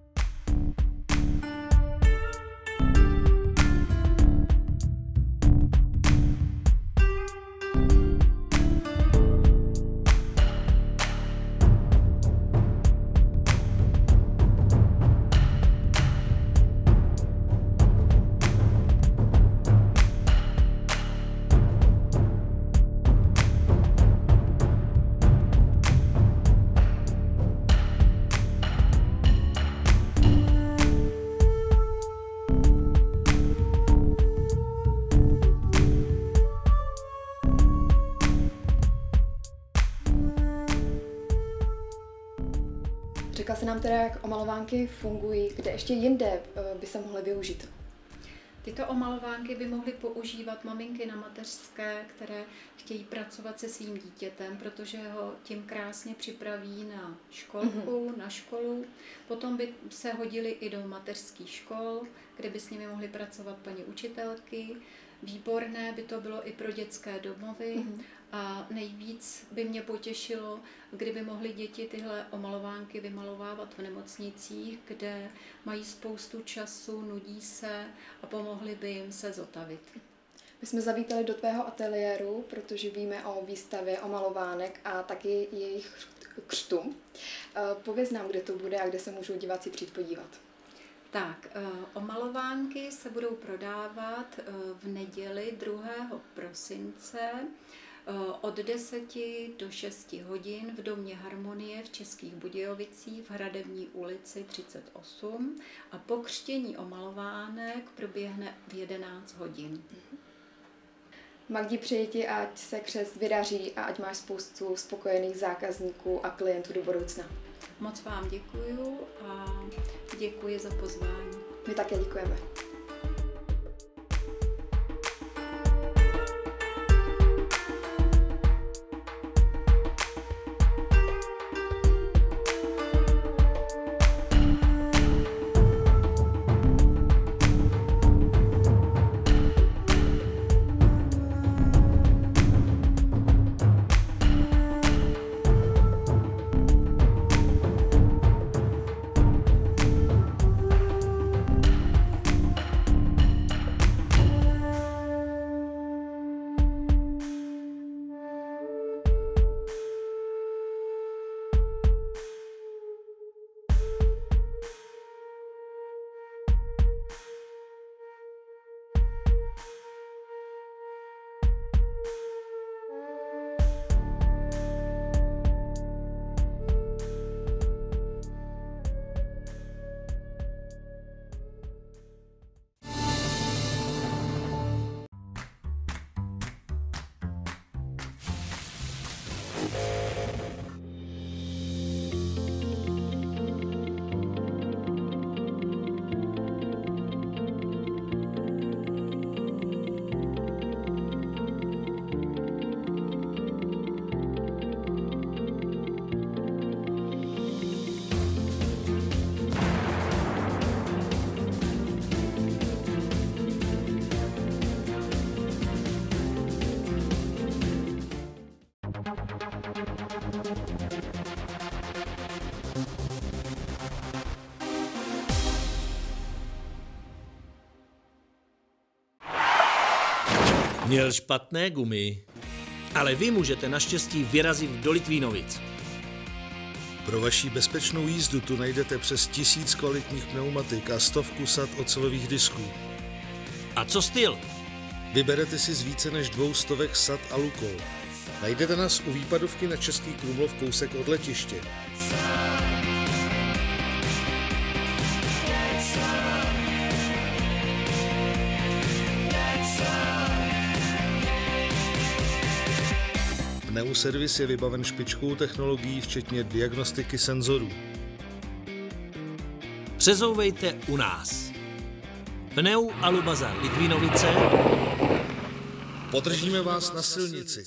Řekla jsi nám teda, jak omalovánky fungují, kde ještě jinde by se mohly využít?
Tyto omalovánky by mohly používat maminky na mateřské, které chtějí pracovat se svým dítětem, protože ho tím krásně připraví na školku, mm-hmm. na školu. Potom by se hodily i do mateřských škol, kde by s nimi mohly pracovat paní učitelky. Výborné by to bylo i pro dětské domovy mm-hmm. a nejvíc by mě potěšilo, kdyby mohly děti tyhle omalovánky vymalovávat v nemocnicích, kde mají spoustu času, nudí se a pomohly by jim se zotavit.
My jsme zavítali do tvého ateliéru, protože víme o výstavě omalovánek a taky jejich křtu. Pověz nám, kde to bude a kde se můžou diváci přijít podívat.
Tak, omalovánky se budou prodávat v neděli druhého prosince od deseti do šesti hodin v Domě Harmonie v Českých Budějovicích v Hradební ulici třicet osm a pokřtění omalovánek proběhne v jedenáct hodin.
Magdi, přeji ti, ať se křest vydaří a ať máš spoustu spokojených zákazníků a klientů do budoucna.
Moc vám děkuju a děkuji za pozvání.
My také děkujeme.
Měl špatné gumy. Ale vy můžete naštěstí vyrazit do Litvínovic.
Pro vaši bezpečnou jízdu tu najdete přes tisíc kvalitních pneumatik a stovku sad ocelových disků.
A co styl?
Vyberete si z více než dvou stovek sad a lukol. Najdete nás u výpadovky na Český Krumlov kousek od letiště. Pneuservis je vybaven špičkovou technologií, včetně diagnostiky senzorů.
Přezouvejte u nás. Pneu Alubazar Litvínovice.
Podržíme vás na silnici.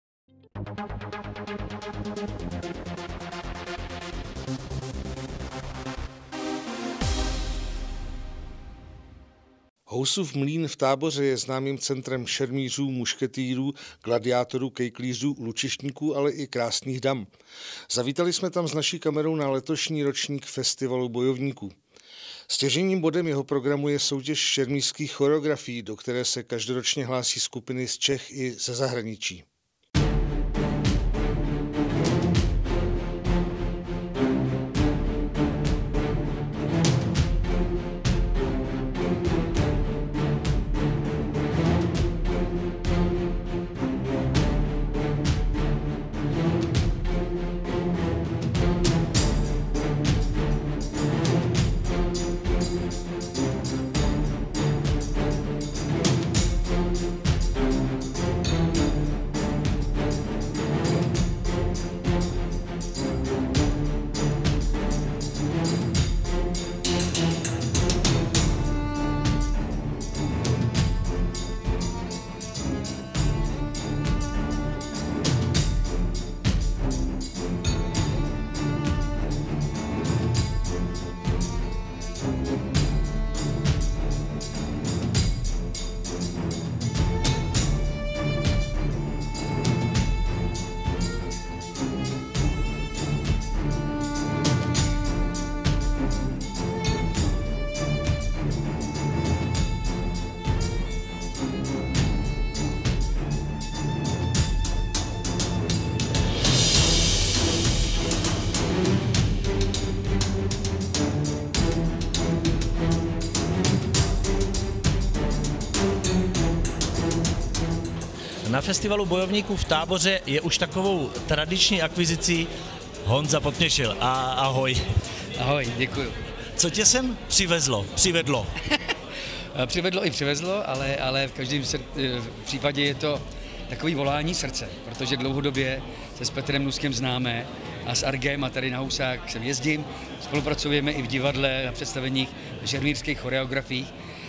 Housův mlýn v Táboře je známým centrem šermířů, mušketýrů, gladiátorů, kejklířů, lučištníků, ale i krásných dam. Zavítali jsme tam s naší kamerou na letošní ročník festivalu bojovníků. Stěžejním bodem jeho programu je soutěž šermířských choreografií, do které se každoročně hlásí skupiny z Čech i ze zahraničí.
Na festivalu bojovníků v Táboře je už takovou tradiční akvizicí Honza Potměšil. A ahoj.
Ahoj, děkuju.
Co tě sem přivezlo, přivedlo?
Přivedlo i přivezlo, ale, ale v každém v případě je to takový volání srdce, protože dlouhodobě se s Petrem Nuskem známe a s Argem a tady na Housách sem jezdím. Spolupracujeme i v divadle na představeních šermířských choreografiích.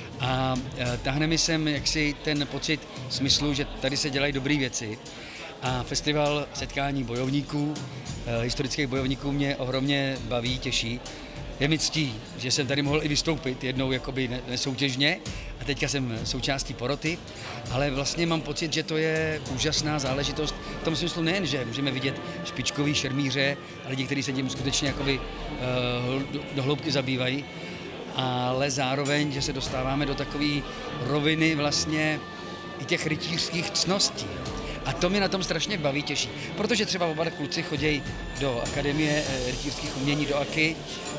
A tahne mi sem jaksi ten pocit smyslu, že tady se dělají dobré věci. A festival setkání bojovníků, historických bojovníků mě ohromně baví, těší. Je mi ctí, že jsem tady mohl i vystoupit jednou jakoby nesoutěžně a teďka jsem součástí poroty, ale vlastně mám pocit, že to je úžasná záležitost v tom smyslu nejen, že můžeme vidět špičkový šermíře a lidi, kteří se tím skutečně jakoby uh, do hloubky zabývají, ale zároveň, že se dostáváme do takové roviny vlastně i těch rytířských ctností. A to mě na tom strašně baví, těší. Protože třeba oba kluci chodí do Akademie rytířských umění, do Aky,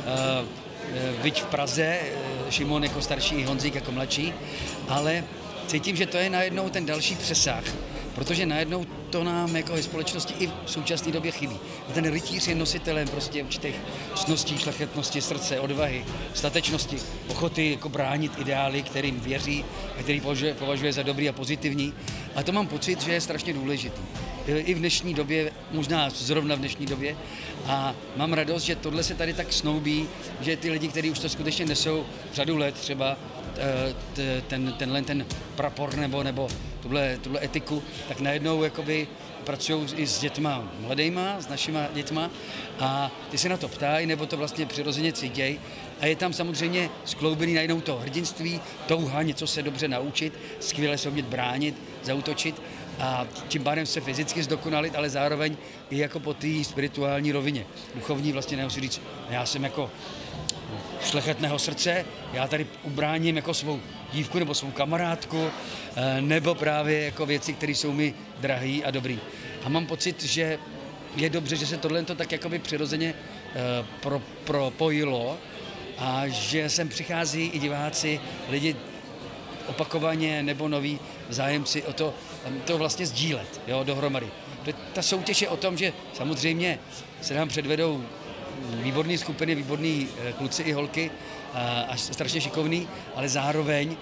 byť v Praze, Šimon jako starší i Honzík jako mladší, ale cítím, že to je najednou ten další přesah, protože najednou to nám jako ve společnosti i v současné době chybí. A ten rytíř je nositelem prostě určitých ctností, šlechetnosti, srdce, odvahy, statečnosti, ochoty jako bránit ideály, kterým věří a který považuje, považuje za dobrý a pozitivní. A to mám pocit, že je strašně důležitý. I v dnešní době, možná zrovna v dnešní době. A mám radost, že tohle se tady tak snoubí, že ty lidi, kteří už to skutečně nesou řadu let třeba, ten, tenhle ten prapor nebo, nebo tuhle, tuhle etiku, tak najednou jakoby pracují i s dětma mladejma, s našima dětma a ty se na to ptají, nebo to vlastně přirozeně cítějí. A je tam samozřejmě skloubený najednou to hrdinství, touha něco se dobře naučit, skvěle se umět bránit, zaútočit a tím pádem se fyzicky zdokonalit, ale zároveň i jako po té spirituální rovině. Duchovní vlastně nemusí říct, já jsem jako šlechetného srdce, já tady ubráním jako svou dívku nebo svou kamarádku, nebo právě jako věci, které jsou mi drahý a dobrý. A mám pocit, že je dobře, že se tohle to tak jakoby přirozeně pro, propojilo a že sem přichází i diváci, lidi opakovaně nebo noví zájemci o to, to vlastně sdílet, jo, dohromady. Ta soutěž je o tom, že samozřejmě se nám předvedou výborné skupiny, výborní kluci i holky a, a strašně šikovný, ale zároveň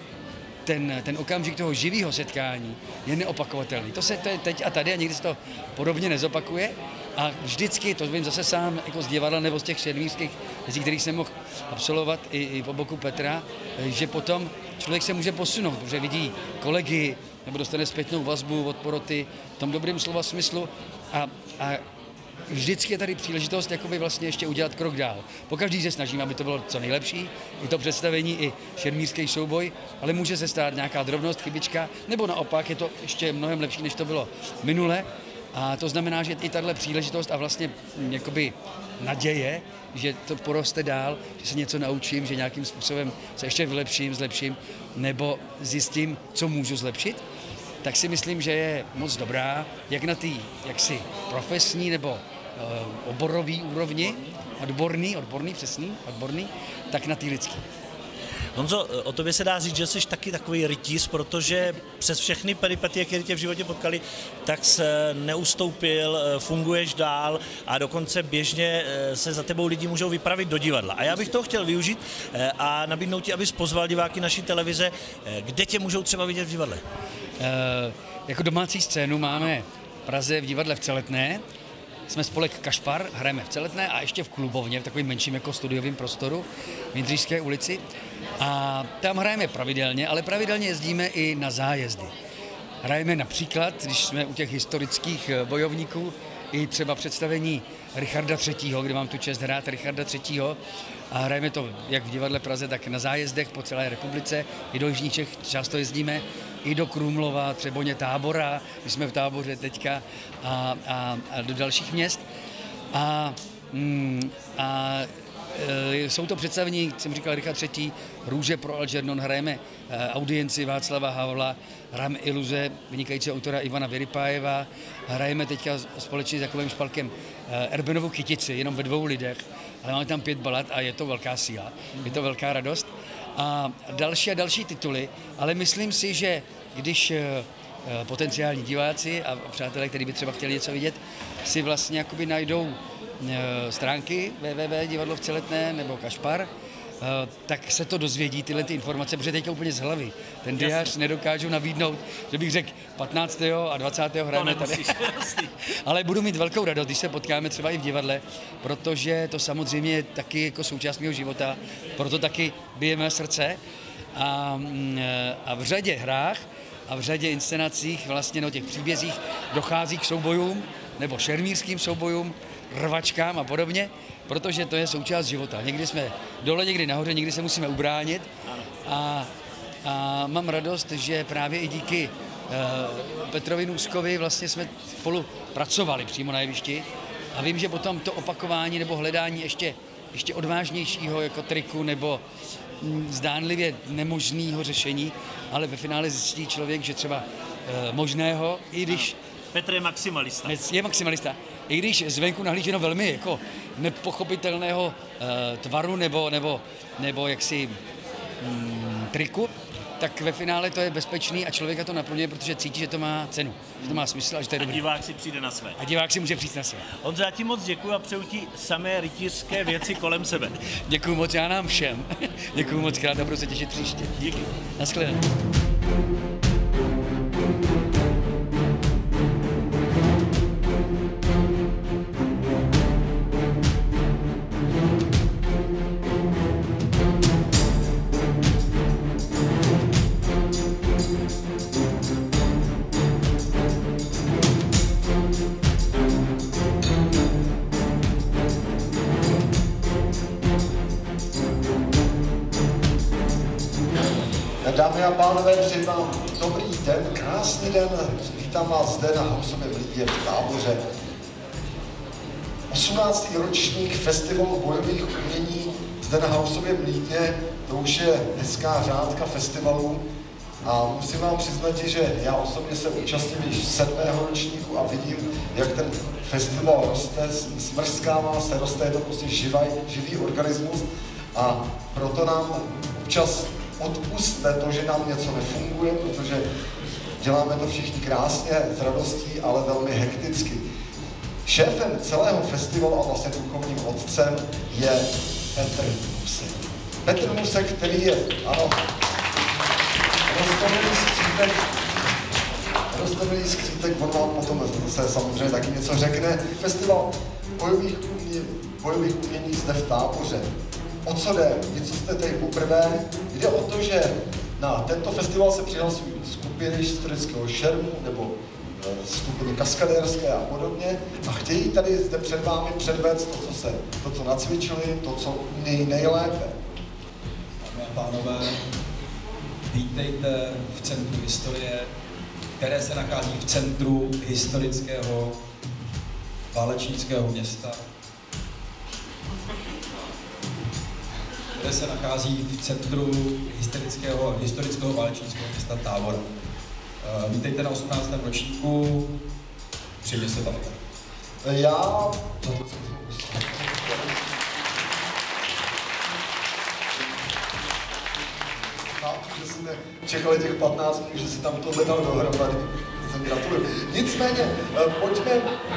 ten, ten okamžik toho živého setkání je neopakovatelný. To se to je teď a tady a nikdy se to podobně nezopakuje a vždycky, to vím zase sám jako z divadla nebo z těch šermířských věcí, kterých jsem mohl absolvovat i, i po boku Petra, že potom člověk se může posunout, protože vidí kolegy nebo dostane zpětnou vazbu od poroty v tom dobrém slova smyslu a, a vždycky je tady příležitost jakoby vlastně ještě udělat krok dál. Pokaždý se snažím, aby to bylo co nejlepší, i to představení, i šermířský souboj, ale může se stát nějaká drobnost, chybička, nebo naopak je to ještě mnohem lepší, než to bylo minule. A to znamená, že i tahle příležitost a vlastně jakoby naděje, že to poroste dál, že se něco naučím, že nějakým způsobem se ještě vylepším, zlepším, nebo zjistím, co můžu zlepšit, tak si myslím, že je moc dobrá, jak na té jaksi profesní nebo uh, oborový úrovni, odborný, odborný, přesný, odborný, tak na té lidský.
Honzo, o tobě se dá říct, že jsi taky takový rytíř, protože přes všechny peripetie, které tě v životě potkali, tak se neustoupil, funguješ dál a dokonce běžně se za tebou lidi můžou vypravit do divadla. A já bych toho chtěl využít a nabídnout ti, abys pozval diváky naší televize, kde tě můžou třeba vidět v divadle.
E, jako domácí scénu máme v Praze v divadle v Celetné, jsme spolek Kašpar, hrajeme v Celetné a ještě v Klubovně, v takovém menším jako studiovém prostoru v Jindřišské ulici. A tam hrajeme pravidelně, ale pravidelně jezdíme i na zájezdy. Hrajeme například, když jsme u těch historických bojovníků, i třeba představení Richarda třetího, kde mám tu čest hrát Richarda třetího. A hrajeme to jak v divadle Praze, tak na zájezdech po celé republice. I do Jižních Čech často jezdíme, i do Krumlova, Třeboně, Tábora, my jsme v Táboře teďka, a, a, a do dalších měst. A, mm, a e, jsou to představení, jsem říkal, Richard třetí, Růže pro Algernon, hrajeme e, audienci Václava Havla, hrajeme iluze vynikajícího autora Ivana Vyrypájeva, hrajeme teďka společně s Jakubem Špalkem e, Erbenovu Kytici, jenom ve dvou lidech, ale máme tam pět balad a je to velká síla, je to velká radost. A další a další tituly, ale myslím si, že když e, potenciální diváci a přátelé, kteří by třeba chtěli něco vidět, si vlastně jakoby najdou e, stránky w w w tečka divadlo v Celetné nebo Kašpar, Uh, tak se to dozvědí, tyhle ty informace, protože teďka úplně z hlavy. Ten diář nedokážu nabídnout, že bych řekl patnáctého a dvacátého hrajeme tady. Ale budu mít velkou radost, když se potkáme třeba i v divadle, protože to samozřejmě je taky jako součást mého života, proto taky bije mé srdce. A, a v řadě hrách a v řadě inscenacích, vlastně na těch příbězích, dochází k soubojům, nebo šermířským soubojům, rvačkám a podobně, protože to je součást života. Někdy jsme dole, někdy nahoře, někdy se musíme ubránit. A, a mám radost, že právě i díky uh, Petrovi Nůskovi vlastně jsme spolu pracovali přímo na jevišti. A vím, že potom to opakování nebo hledání ještě, ještě odvážnějšího jako triku nebo m, zdánlivě nemožného řešení, ale ve finále zjistí člověk, že třeba uh, možného, i když...
Petr je maximalista.
Je maximalista. I když zvenku nahlíženo velmi jako nepochopitelného uh, tvaru nebo, nebo, nebo jaksi mm, triku, tak ve finále to je bezpečný a člověka to naplňuje, protože cítí, že to má cenu, že to má smysl a že to je dobrý.
A divák si přijde na své.
A divák si může přijít na své.
Honzo, já ti moc děkuji a přeju ti samé rytířské věci kolem sebe.
Děkuji moc, já nám všem. Děkuji moc krát a budu se těšit příště.
Díky.
Naschledanou.
Dámy a pánové, přeji vám dobrý den, krásný den. Vítám vás zde na Housově Blídě v Táboře. osmnáctý ročník Festivalu bojových umění zde na Hausově Mlýtě, to už je hezká řádka festivalů a musím vám přiznat, že já osobně se účastním již sedmého ročníku a vidím, jak ten festival roste, smrskává se, roste, je to prostě živý, živý organismus a proto nám občas odpustte to, že nám něco nefunguje, protože děláme to všichni krásně, s radostí, ale velmi hekticky. Šéfem celého festivalu a vlastně duchovním otcem je Petr Musek. Petr Musek, který je, ano, roztomilý skřítek, roztomilý skřítek, on vám potom se samozřejmě taky něco řekne. Festival bojových umění, bojových umění zde v Táboře. O co jde? Vy, co jste tady poprvé, jde o to, že na tento festival se přihlasují skupiny historického šermu nebo e, skupiny kaskadérské a podobně a chtějí tady zde před vámi předvést to, co, se, to, co nacvičili, to, co umějí nejlépe.
Dámy a pánové, vítejte v centru historie, které se nachází v centru historického válečnického města, které se nachází v centru historického, historického válečnického města Tábora. Vítejte na osmnáctém ročníku, přijde se bavit.
Já... že si čekali těch patnáct minut, že si tam tohle dal dohromady. Jsem gratuluju. Nicméně, pojďme...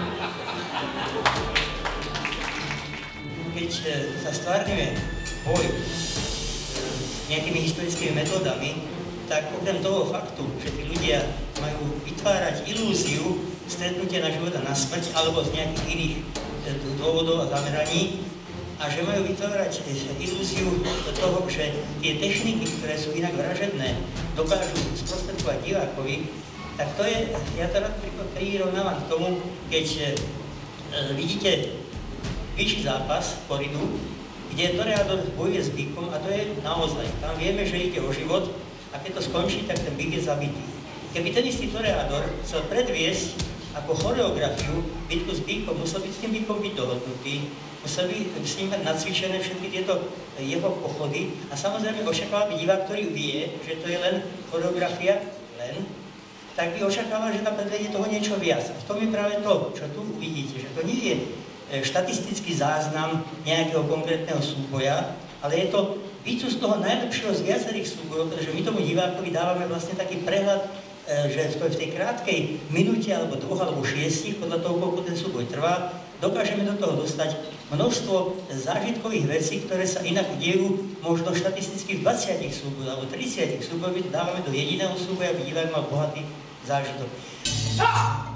Keď sa stvárňuje boj s nejakými historickými metodami, tak okrem toho faktu, že tí ľudia majú vytvárať ilúziu stretnutia na život a na smrť alebo z nejakých iných dôvodov a zameraní a že majú vytvárať ilúziu toho, že tie techniky, ktoré sú inak vražedné, dokážu sprostredkovať divákovi, tak to je, ja to rád prirovnávam k tomu, keď vidíte vyšší zápas koridu, kde toreador bojuje s býkom a to je naozaj. Tam vieme, že ide o život a keď to skončí, tak ten býk je zabitý. Keby ten istý toreador chcel predviesť ako choreografiu bitku s býkom, musel byť s tým býkom byť dohodnutý, musel by s ním mať nacvičené všetky tieto jeho pochody a samozrejme očakával by divák, ktorý vie, že to je len choreografia, len, tak by očakával, že tam predvedie toho niečo viac. A v tom je práve to, čo tu uvidíte, že to nie je štatistický záznam nejakého konkrétneho súboja, ale je to výcud z toho najlepšieho z viacerých súbojov, pretože my tomu divákovi dávame vlastne taký prehľad, že v tej krátkej minúte alebo dvoch alebo šiestich, podľa toho, koľko ten súboj trvá, dokážeme do toho dostať množstvo zážitkových vecí, ktoré sa inak dejú možno štatisticky v dvadsiatich súbojoch alebo tridsiatich súbojoch, dávame do jediného súboja, aby divák mal bohatý zážitok.